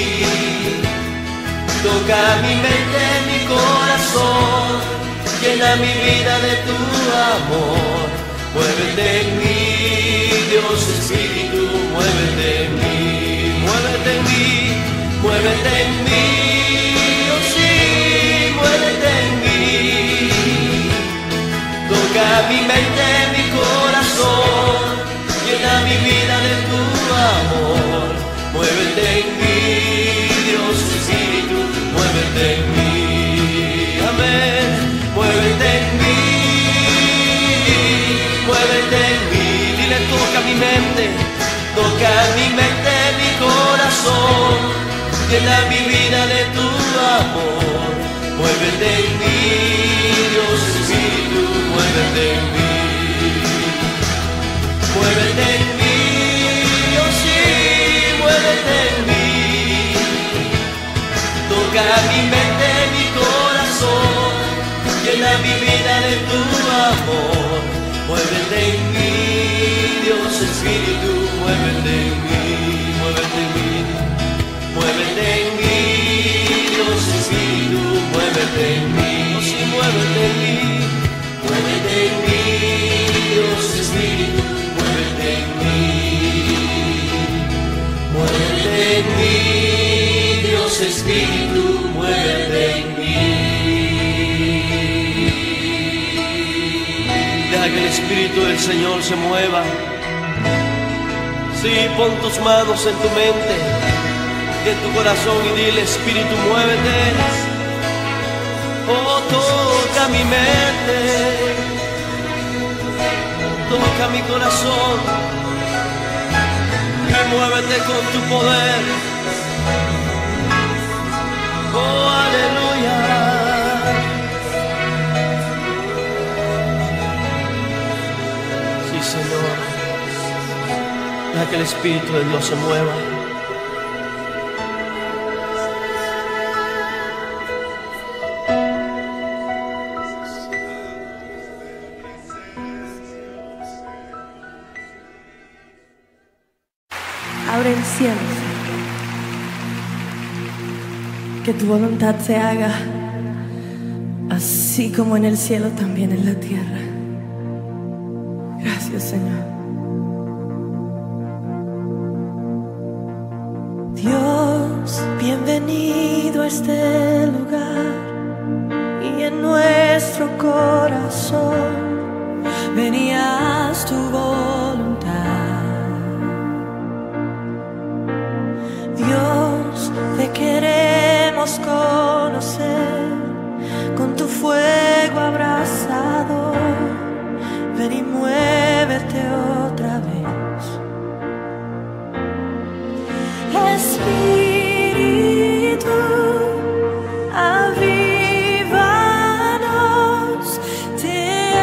Toca mi mente, mi corazón, llena mi vida de tu amor. Muévete en mí, Dios Espíritu, muévete en mí, muévete en mí, muévete en mí, oh sí, muévete en mí. Toca mi mente, mi corazón, llena mi vida de tu amor. Muévete en mí, Dios Espíritu, muévete en mí, amén. Muévete en mí, muévete en mí. Dile, toca mi mente, toca mi mente, mi corazón, llena mi vida de tu amor. Muévete en mí, Dios Espíritu, muévete en mí, muévete en mí, oh sí, muévete en mí. Toca mi mente, mi corazón, llena mi vida de tu amor. Muévete en mí, Dios Espíritu, muévete en mí, muévete en mí, muévete en mí, Dios Espíritu, muévete en mí, oh sí, muévete en mí, muévete en mí, Dios Espíritu, muévete en mí, muévete en mí, Dios Espíritu, muévete en mí. Deja que el Espíritu del Señor se mueva. Sí, pon tus manos en tu mente y en tu corazón y dile, Espíritu, muévete. Oh, toca mi mente, toca mi corazón y muévete con tu poder. Oh, aleluya. Señor, deja que el Espíritu de Dios se mueva. Abre el cielo, Señor. Que tu voluntad se haga así como en el cielo, también en la tierra. Gracias, Señor. Dios, bienvenido a este lugar y en nuestro corazón venías tu voluntad. Dios, te queremos conocer con tu fuego abrasador. Ven y muévete otra vez. Espíritu, avívanos, te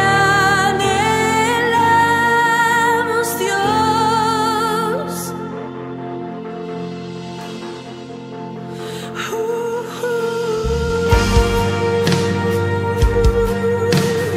anhelamos, Dios. Uh, uh.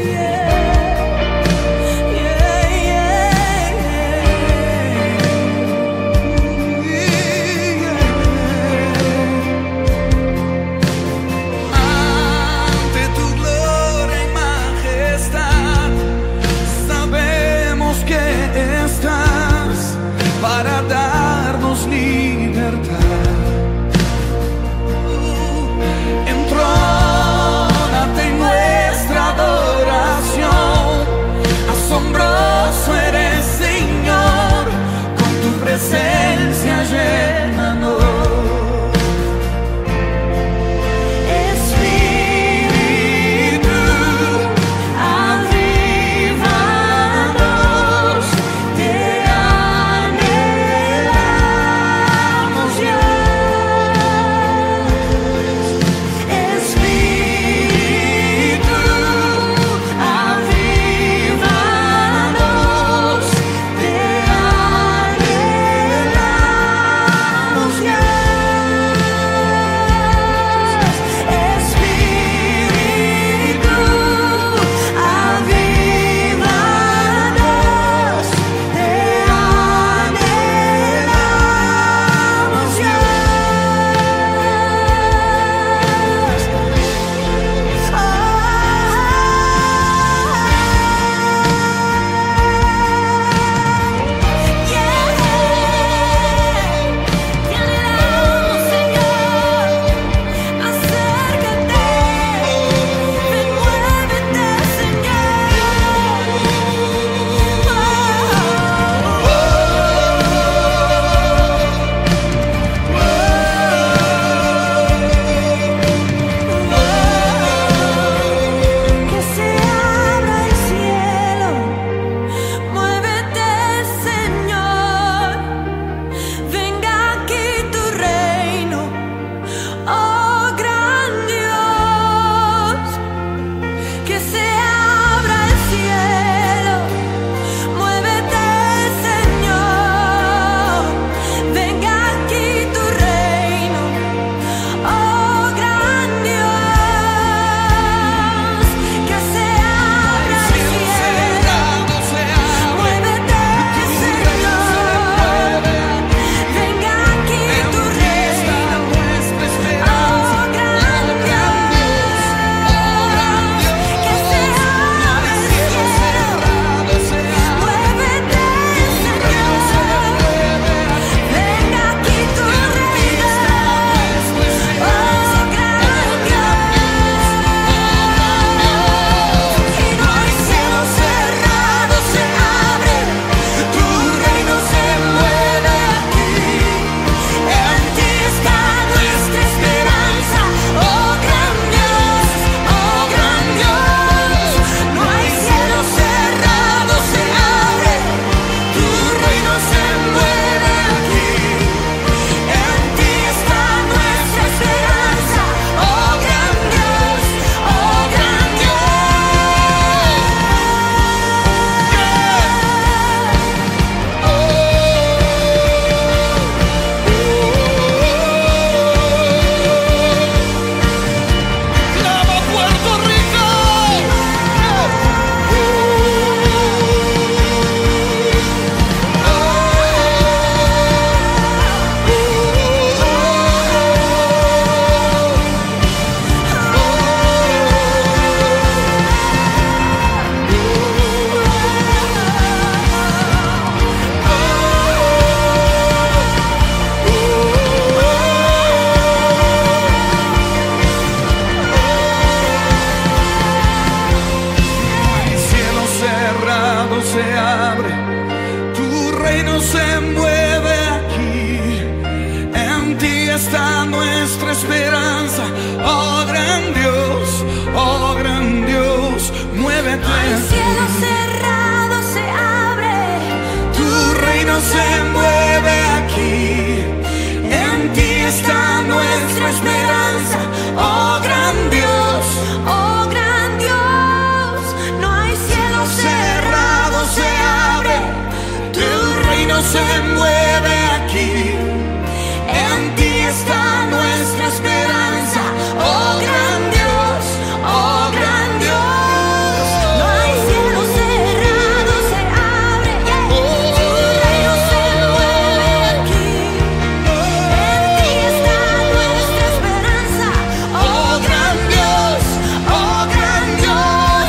está nuestra esperanza. Oh gran Dios, oh gran Dios, muévete. El cielo cerrado se abre, Tu reino se mueve aquí. En ti está nuestra esperanza. Oh gran Dios, oh gran Dios, no hay cielo cerrado, se abre. Tu reino se mueve aquí. En ti está nuestra esperanza. Oh gran Dios, oh gran Dios. no hay cielo cerrado, se abre, yeah. Tu reino se mueve aquí. En ti está nuestra esperanza, Oh gran Dios, oh gran Dios.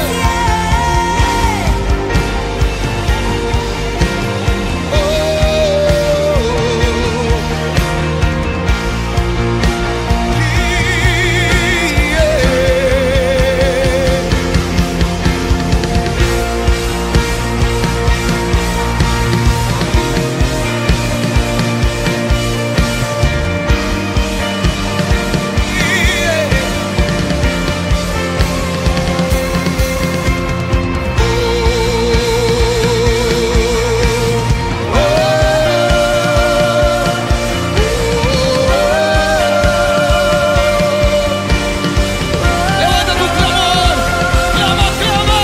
Levanta tu clamor, clama, clama.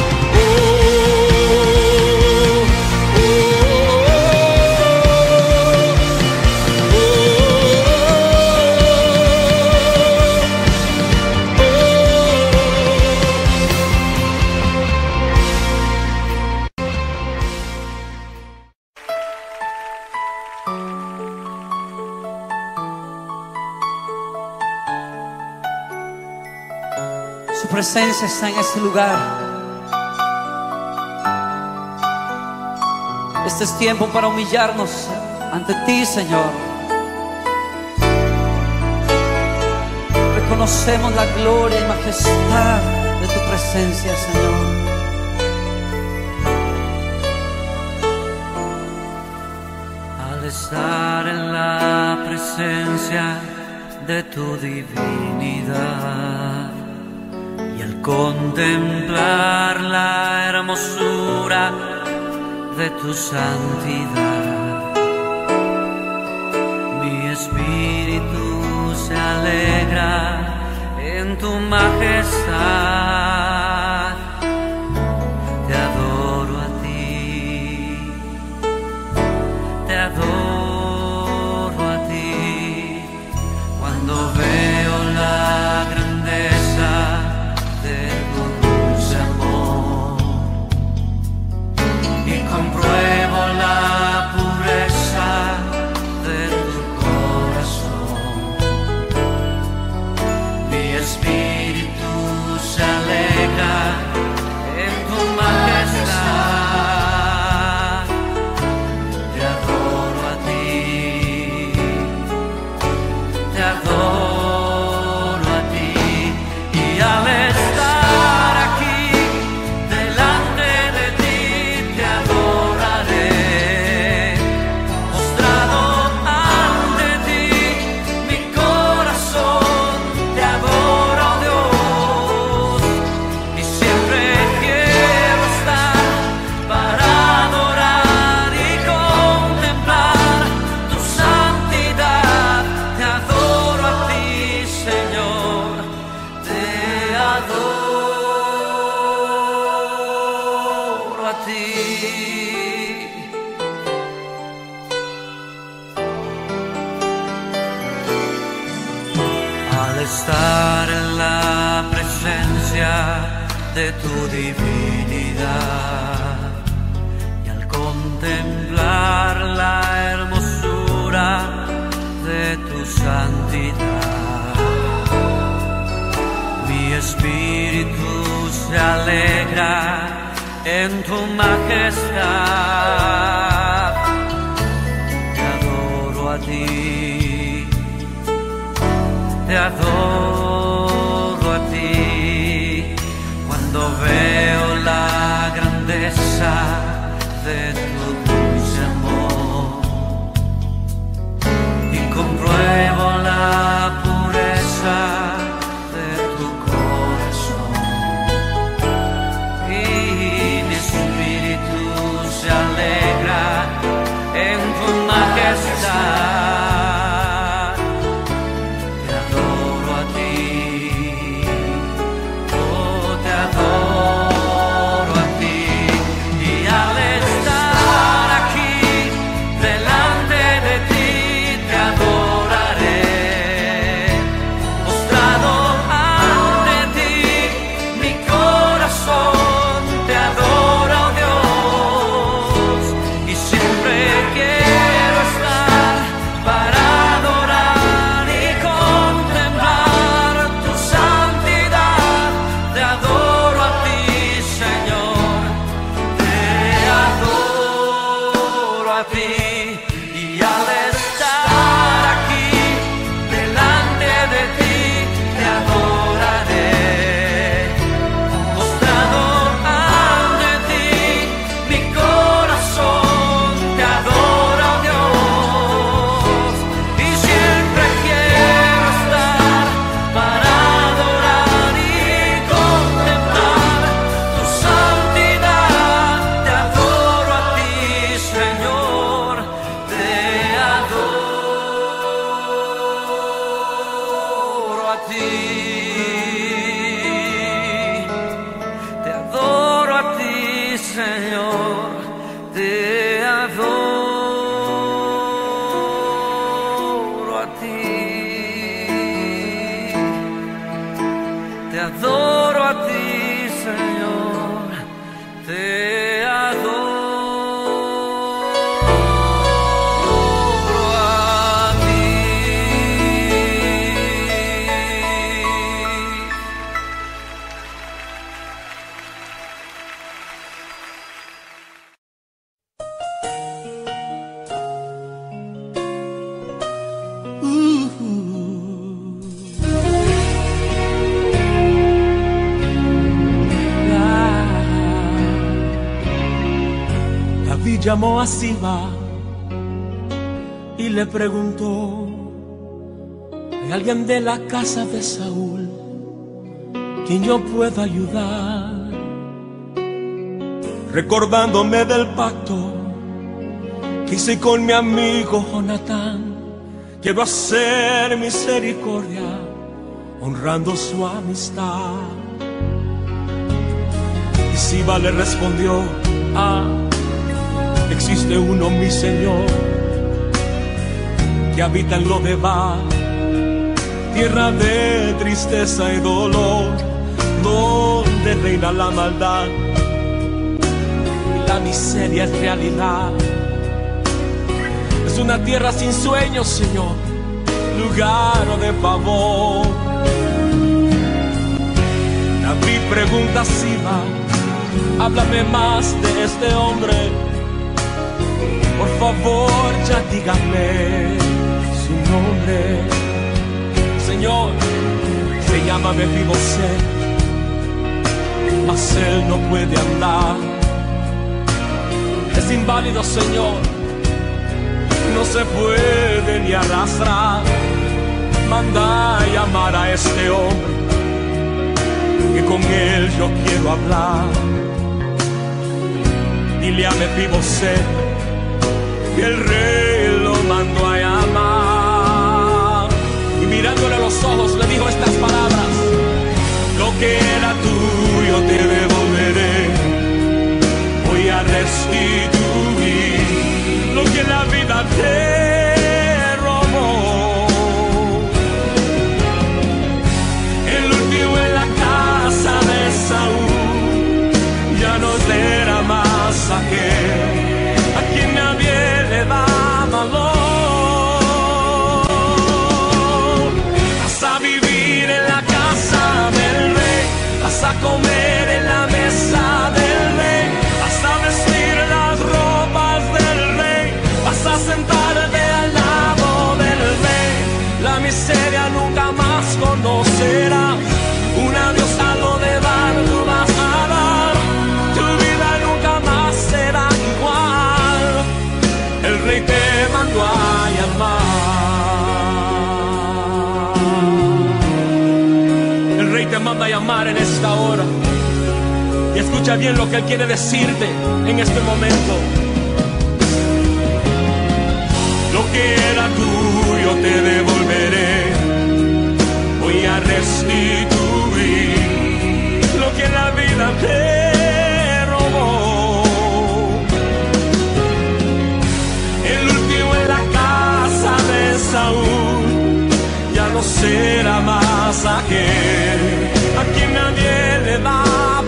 Su presencia está en este lugar. Este es tiempo para humillarnos ante ti, Señor. Reconocemos la gloria y majestad de tu presencia, Señor. Al estar en la presencia de tu divinidad y al contemplar la hermosura de tu santidad, mi espíritu se alegra en tu majestad. Te adoro a ti, te adoro a ti, cuando veo la grandeza de tu dulce amor y compruebo la pureza de tu corazón. Mi espíritu se alegra en tu majestad. Te adoro a ti, te adoro a ti, y al estar aquí delante de ti te adoraré, postrado ante ti, mi corazón te adora, oh Dios, y siempre quiero estar para adorar y contemplar tu santidad. Te adoro a ti, Señor, te adoro a ti. Al estar en la presencia de tu divinidad y al contemplar la hermosura de tu santidad, mi espíritu se alegra en tu majestad. Te adoro a ti, te adoro a ti, cuando veo la grandeza de tu dulce amor y compruebo ti, te adoro a ti, Señor, te adoro a ti, te adoro a ti, Señor, te adoro. Llamó a Siba y le preguntó: ¿hay alguien de la casa de Saúl quien yo pueda ayudar? Recordándome del pacto que hice con mi amigo Jonatán, quiero hacer misericordia honrando su amistad. Y Siba le respondió: ah, existe uno, mi Señor, que habita en Lodebar, tierra de tristeza y dolor, donde reina la maldad y la miseria es realidad. Es una tierra sin sueños, Señor, lugar de pavor. David pregunta a Siba: háblame más de este hombre, por favor, ya dígame su nombre. Señor, se llama Mefiboset, mas él no puede andar. Es inválido, Señor, no se puede ni arrastrar. Manda a llamar a este hombre, que con él yo quiero hablar. Dile a Mefiboset que el rey lo mandó a llamar. Y mirándole a los ojos le dijo estas palabras: lo que era tuyo te devolveré, voy a restituir lo que la vida te robó. El último en la casa de Saúl ya no será más aquel a quien nadie le da valor. Vas a vivir en la casa del rey, vas a comer en la mesa del rey, vas a vestir las ropas del rey, vas a sentarte al lado del rey. La miseria nunca más conocerás, un adiós a lo de dar tú vas a dar, tu vida nunca más será igual. El rey te mandó a llamar. El rey te manda a llamar en esta hora. Y escucha bien lo que él quiere decirte en este momento. Lo que era tuyo te devolveré, voy a restituir lo que la vida te robó. Saúl ya no será más aquel a quien nadie le da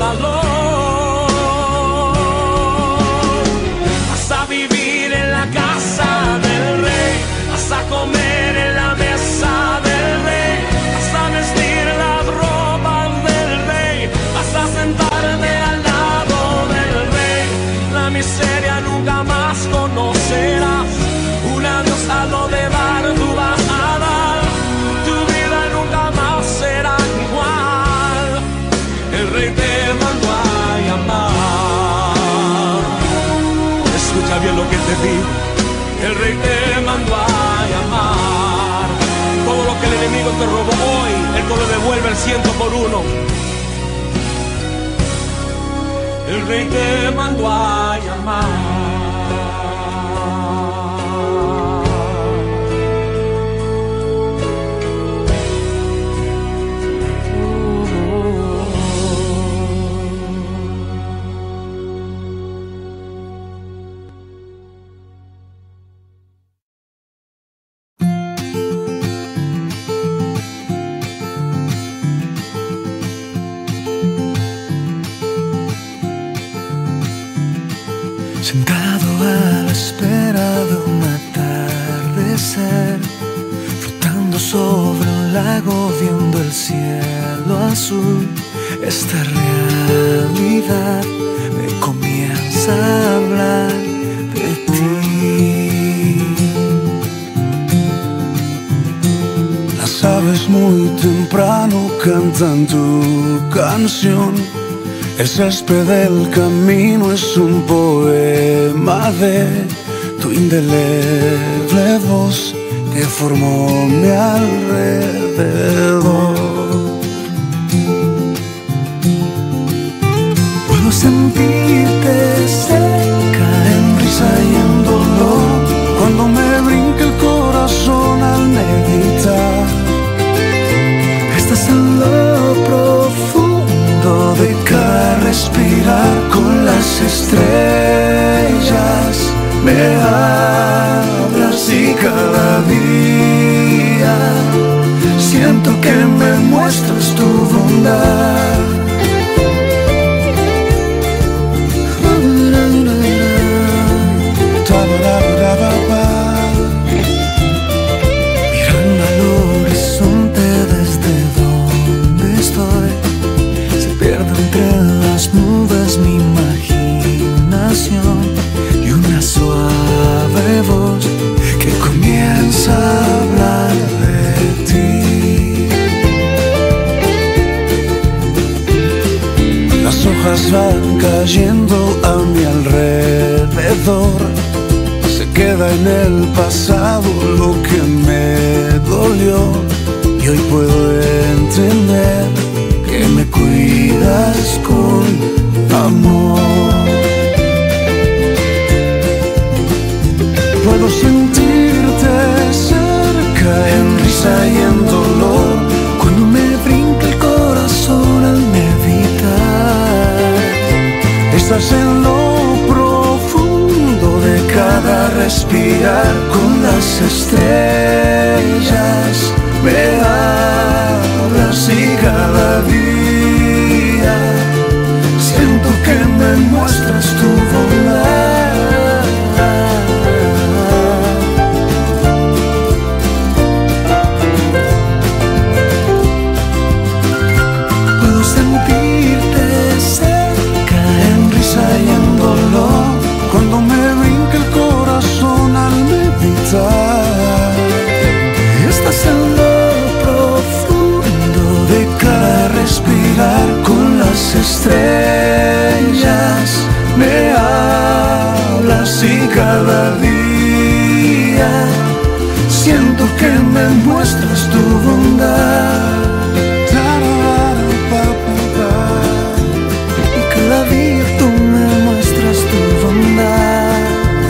valor. Vas a vivir en la casa del rey, vas a comer en la mesa del rey, vas a vestir las ropas del rey, vas a sentarte al lado del rey. La miseria nunca más conocerás, un adiós a lo de dar tú vas a dar, tu vida nunca más será igual. El rey te mandó a llamar. Escucha bien lo que te digo, el rey te mandó a llamar. Todo lo que el enemigo te robó hoy, él te lo devuelve el ciento por uno. El rey te mandó a llamar. Sentado a la espera de un atardecer, flotando sobre un lago viendo el cielo azul, esta realidad me comienza a hablar de ti. Las aves muy temprano cantan tu canción. El césped del camino es un poema de tu indeleble voz que formó mi alrededor. Puedo sentirte cerca en risa y en dolor, cuando me brinca el corazón al meditar. Estás en lo profundo de cada respirar, con las estrellas me hablas y cada día siento que me muestras tu bondad. Mirando al horizonte desde donde estoy, se pierde entre las nubes mi imaginación y una suave voz que comienza a hablar de ti. Las hojas van cayendo a mi alrededor, se queda en el pasado lo que me dolió, y hoy puedo entender que me cuidas con amor. Puedo sentirte cerca en risa y en dolor, cuando me brinca el corazón al meditar. Estás en lo profundo de cada respirar, con las estrellas me hablas y cada día siento que me muestras tu bondad. Puedo sentirte cerca en risa y en dolor, cuando me brinca el corazón al meditar. Estás en lo profundo de cada respirar, con las estrellas me hablas y cada día siento que me muestras tu bondad. Y cada día tú me muestras tu bondad.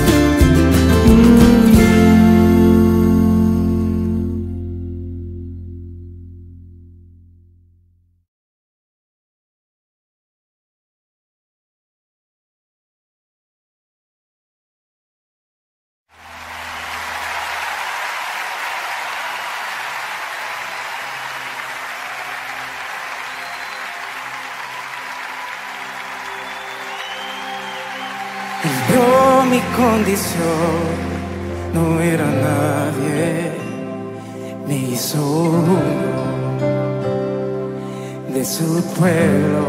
Él vio mi condición, no era nadie, me hizo uno de su pueblo,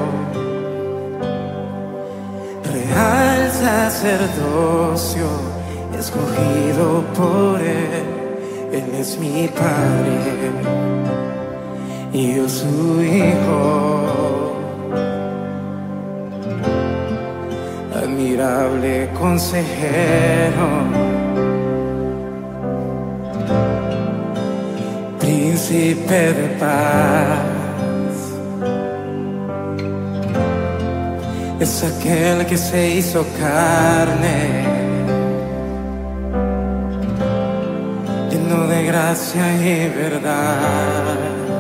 real sacerdocio, escogido por él. Él es mi padre y yo su hijo. Admirable consejero, príncipe de paz, es aquel que se hizo carne, lleno de gracia y verdad.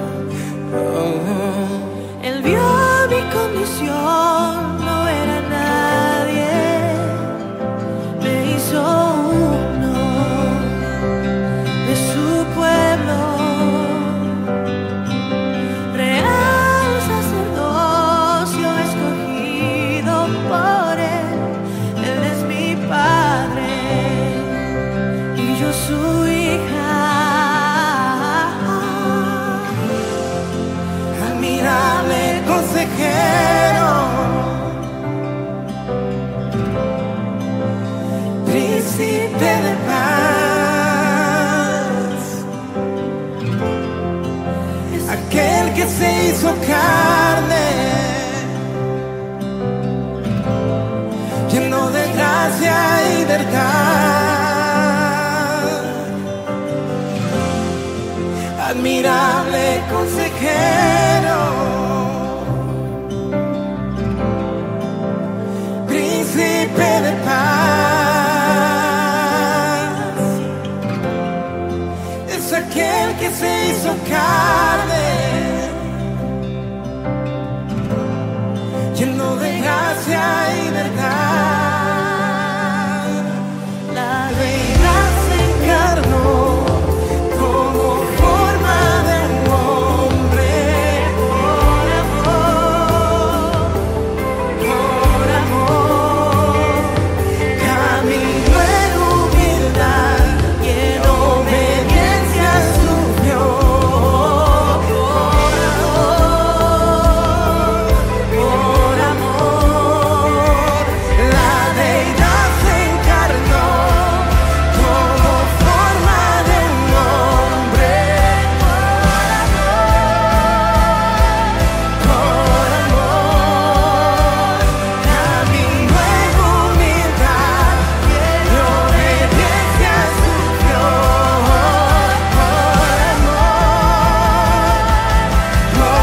Oh. Él vio mi condición, no era nadie, me hizo uno de su pueblo, real sacerdocio escogido por él. Él es mi aquel que se hizo carne, lleno de gracia y verdad, admirable consejero, príncipe de paz, es aquel que se hizo carne, lleno de gracia y verdad. La deidad se encarnó como forma de un hombre, por amor, por amor, caminó en humildad y en obediencia sufrió, por amor, por amor. La deidad se encarnó como forma de un hombre, por amor, caminó en humildad y en obediencia sufrió, por amor, por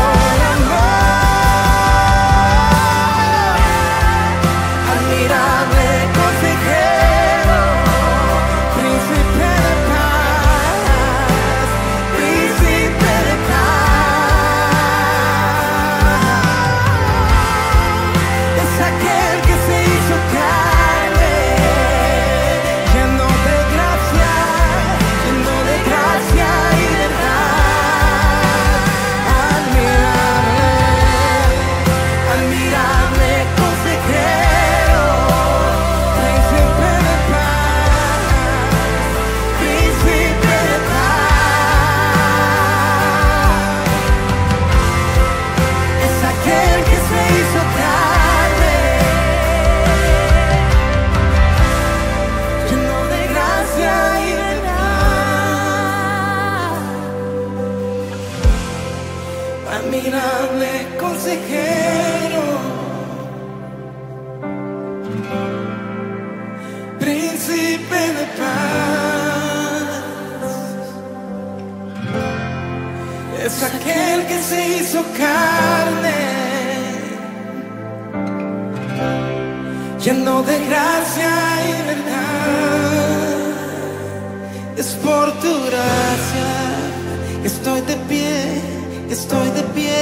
amor. Admirable consejero, príncipe de paz, príncipe de paz, es aquel que se hizo carne, lleno de gracia, lleno de gracia y verdad, admirable, admirable consejero, príncipe de paz, príncipe de paz, es aquel que se hizo carne, lleno de gracia y verdad, admirable consejero, príncipe de paz, es aquel que se hizo carne, lleno de gracia y verdad. Es por tu gracia que estoy de pie, que estoy de pie,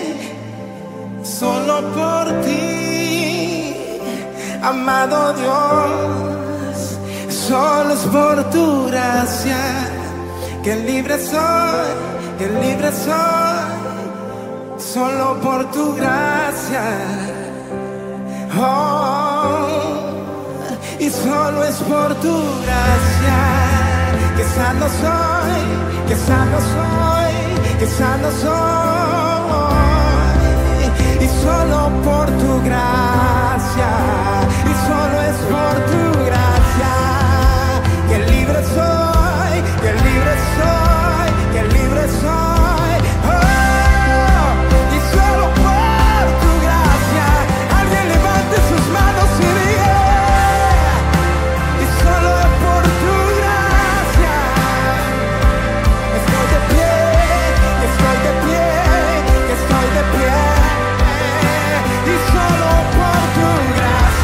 solo por ti, amado Dios. Solo es por tu gracia que libre soy, que libre soy, solo por tu gracia. Oh, y solo es por tu gracia que sano soy, que sano soy, que sano soy. Y solo por tu gracia, y solo es por tu gracia que libre soy, que libre soy, que libre soy. Oh, y solo por tu gracia, alguien levante sus manos y diga, y solo es por tu gracia, estoy de pie, estoy de pie, estoy de pie, y solo por tu gracia.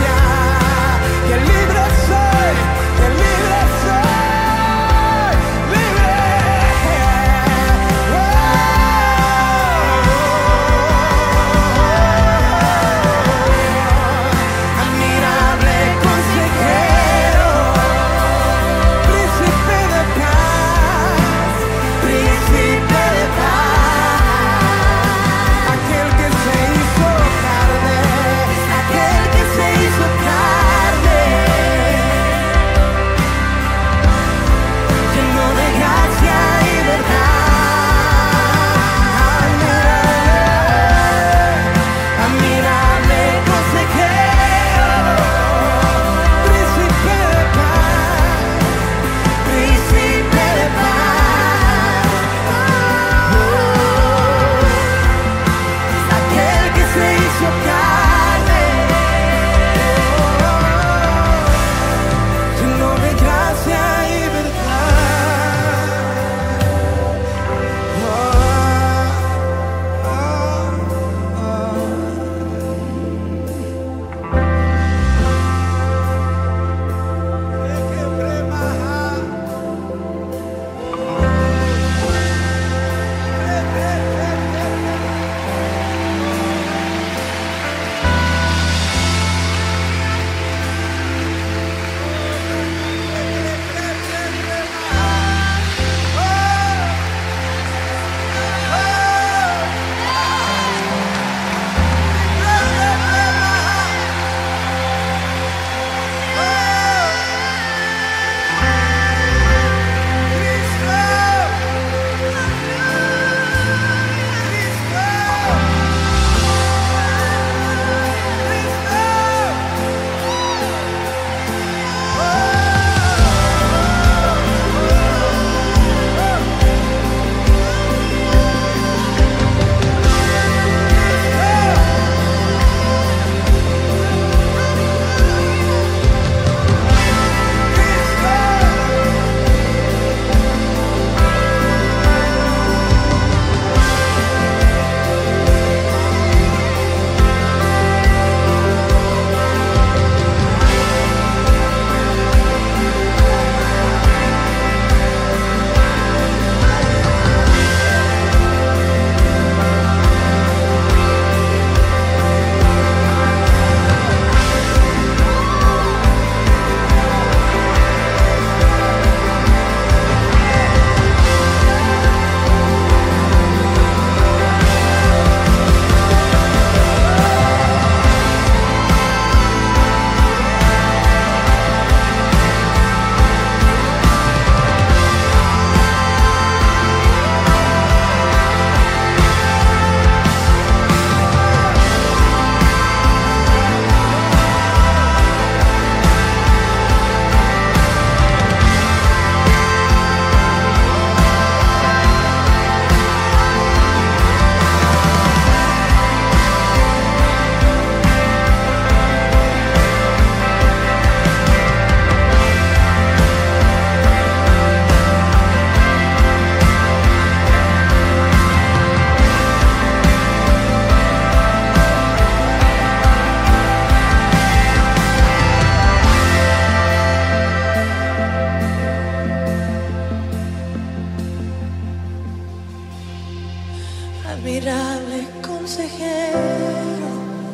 admirable consejero,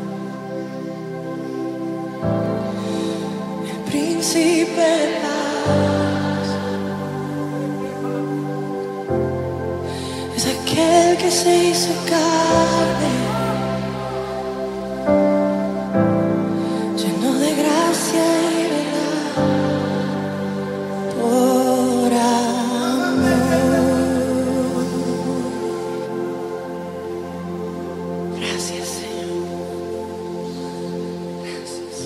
el príncipe de paz, es aquel que se hizo carne, lleno de gracia y verdad, por amor. Gracias, Señor. Gracias.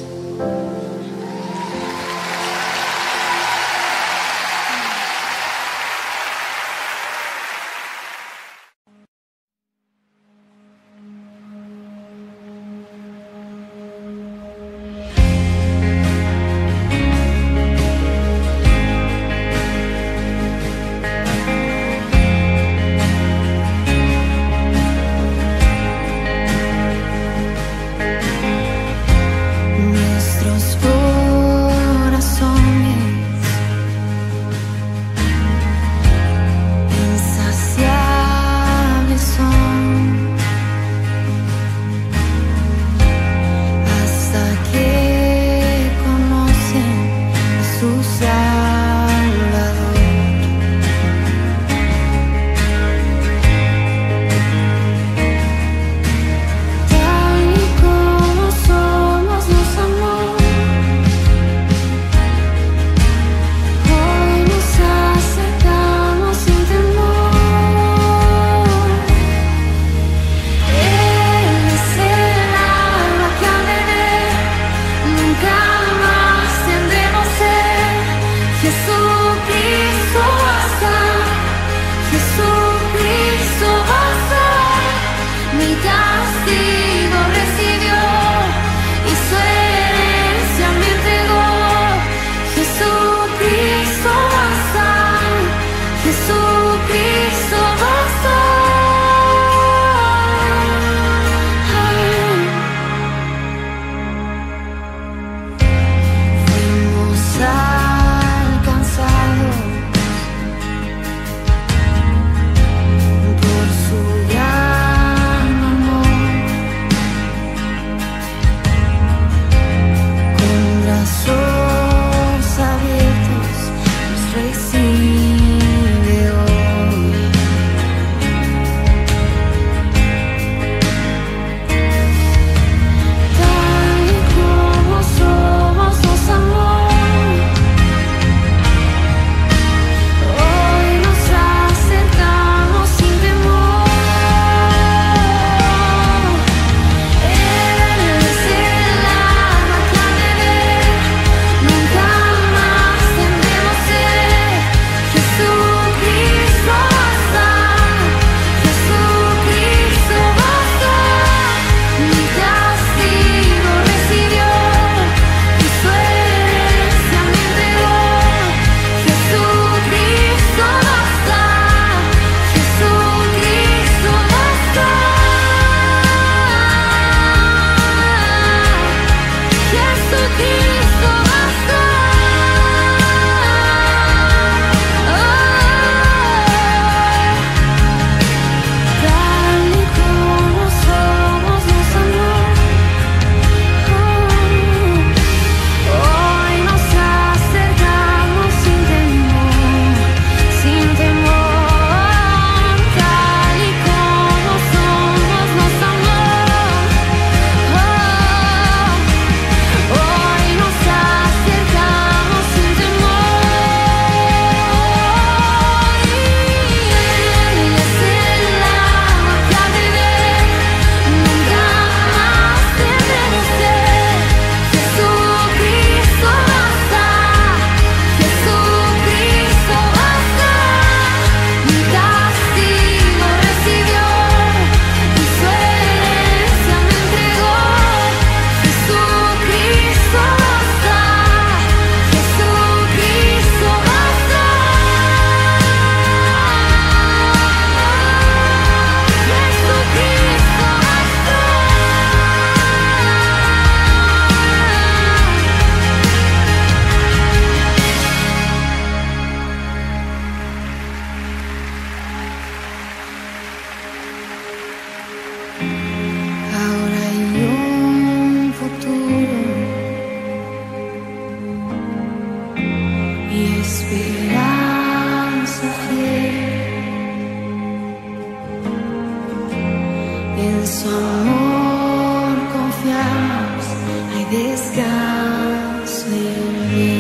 En su amor confiamos, hay descanso en mí.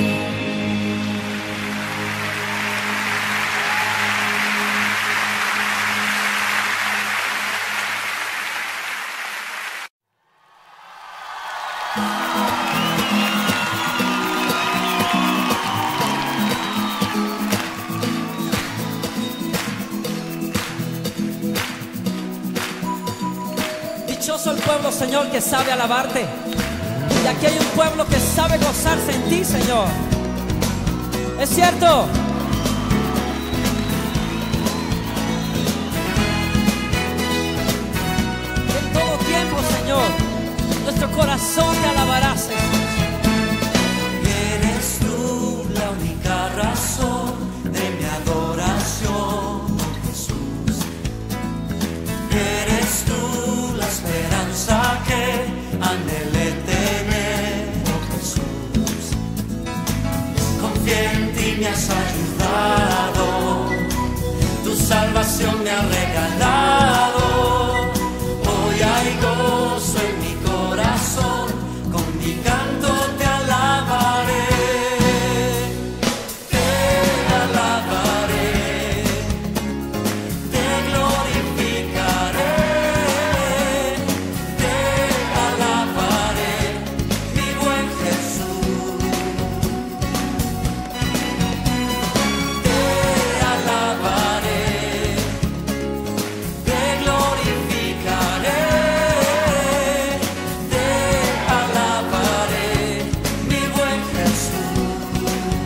Dichoso el pueblo, Señor, que sabe alabarte. Y aquí hay un pueblo que sabe gozarse en ti, Señor. Es cierto. En todo tiempo, Señor, nuestro corazón te alabará, Señor. Eres tú la única razón de mi adoración, Jesús. Eres tú la esperanza que anhelé tener, oh Jesús. Confié en ti, me has ayudado, tu salvación me ha regalado. Hoy hay gozo en mi corazón, con mi canto te alabaré, te alabaré, te glorificaré, te alabaré, mi buen Jesús. Te alabaré, te glorificaré, te alabaré, mi buen Jesús.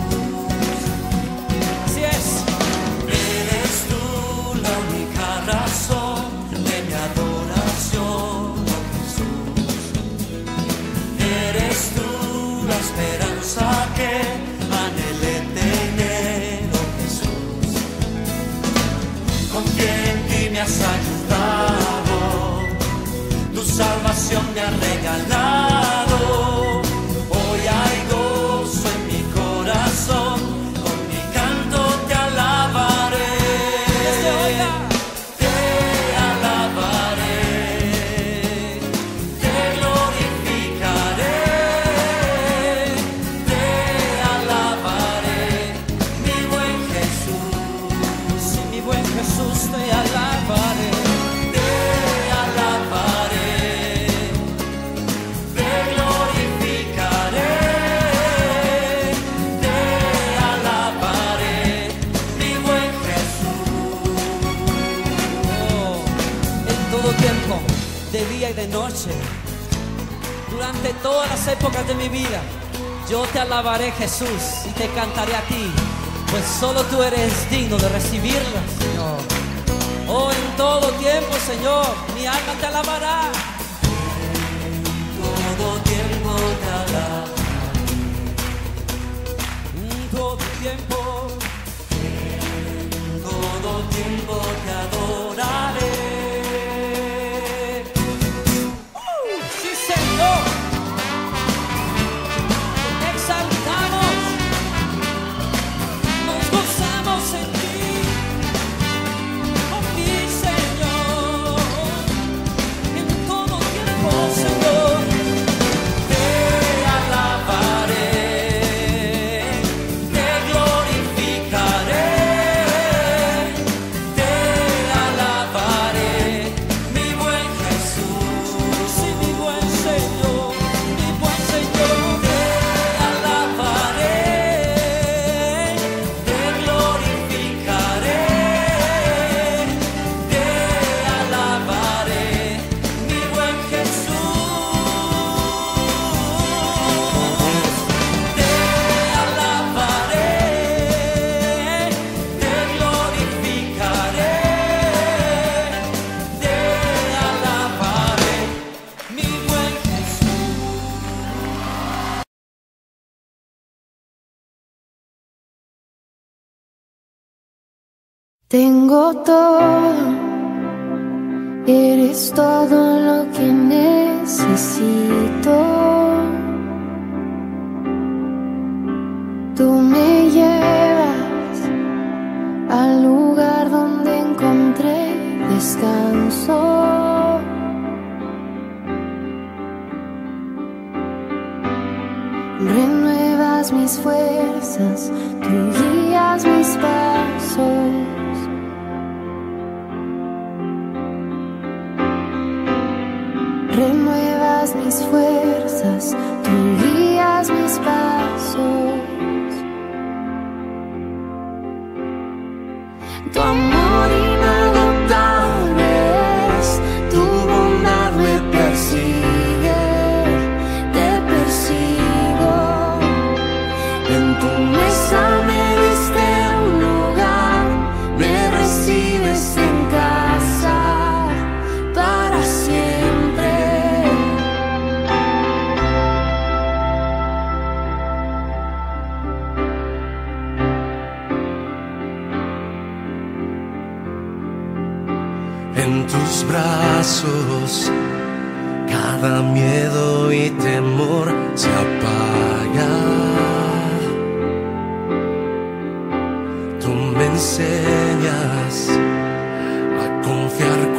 Así es. Eres tú la única razón de mi adoración, oh Jesús. Eres tú la esperanza que anhelé tener, oh Jesús. Confié en ti, me has ayudado, tu salvación me ha regalado. Hoy hay gozo en mi corazón, con mi canto te alabaré, Desde oiga. te alabaré, te glorificaré, te alabaré, mi buen Jesús. Sí, mi buen Jesús, te alabaré. Te alabaré, te glorificaré, te alabaré, mi buen Jesús. Oh, en todo tiempo, de día y de noche, durante todas las épocas de mi vida, yo te alabaré, Jesús, y te cantaré a ti, pues solo tú eres digno de recibirla, Señor. Oh, en todo tiempo, Señor, mi alma te alabará. Todo tiempo te alabaré, En todo tiempo, todo tiempo te adoraré. sí, Señor. Te exaltamos, nos gozamos en ti, oh mi Señor. En todo tiempo, Señor, Te alabaré, te glorificaré, te alabaré, mi buen Jesús. sí, mi buen Señor, mi buen Señor. Te alabaré, te glorificaré, te alabaré, mi buen Jesús. Te alabaré, te glorificaré, te alabaré, mi buen Jesús. Tengo todo, eres todo lo que necesito. Tú me llevas al lugar donde encontré descanso. renuevas mis fuerzas, tú guías mis pasos. Renuevas mis fuerzas, tú guías mis pasos. Tu amor inagotable es, tu bondad me persigue, te persigo. En tu mesa me diste un lugar, me recibes en casa para siempre. En tus brazos cada miedo y temor se apaga. Tú me enseñas a confiar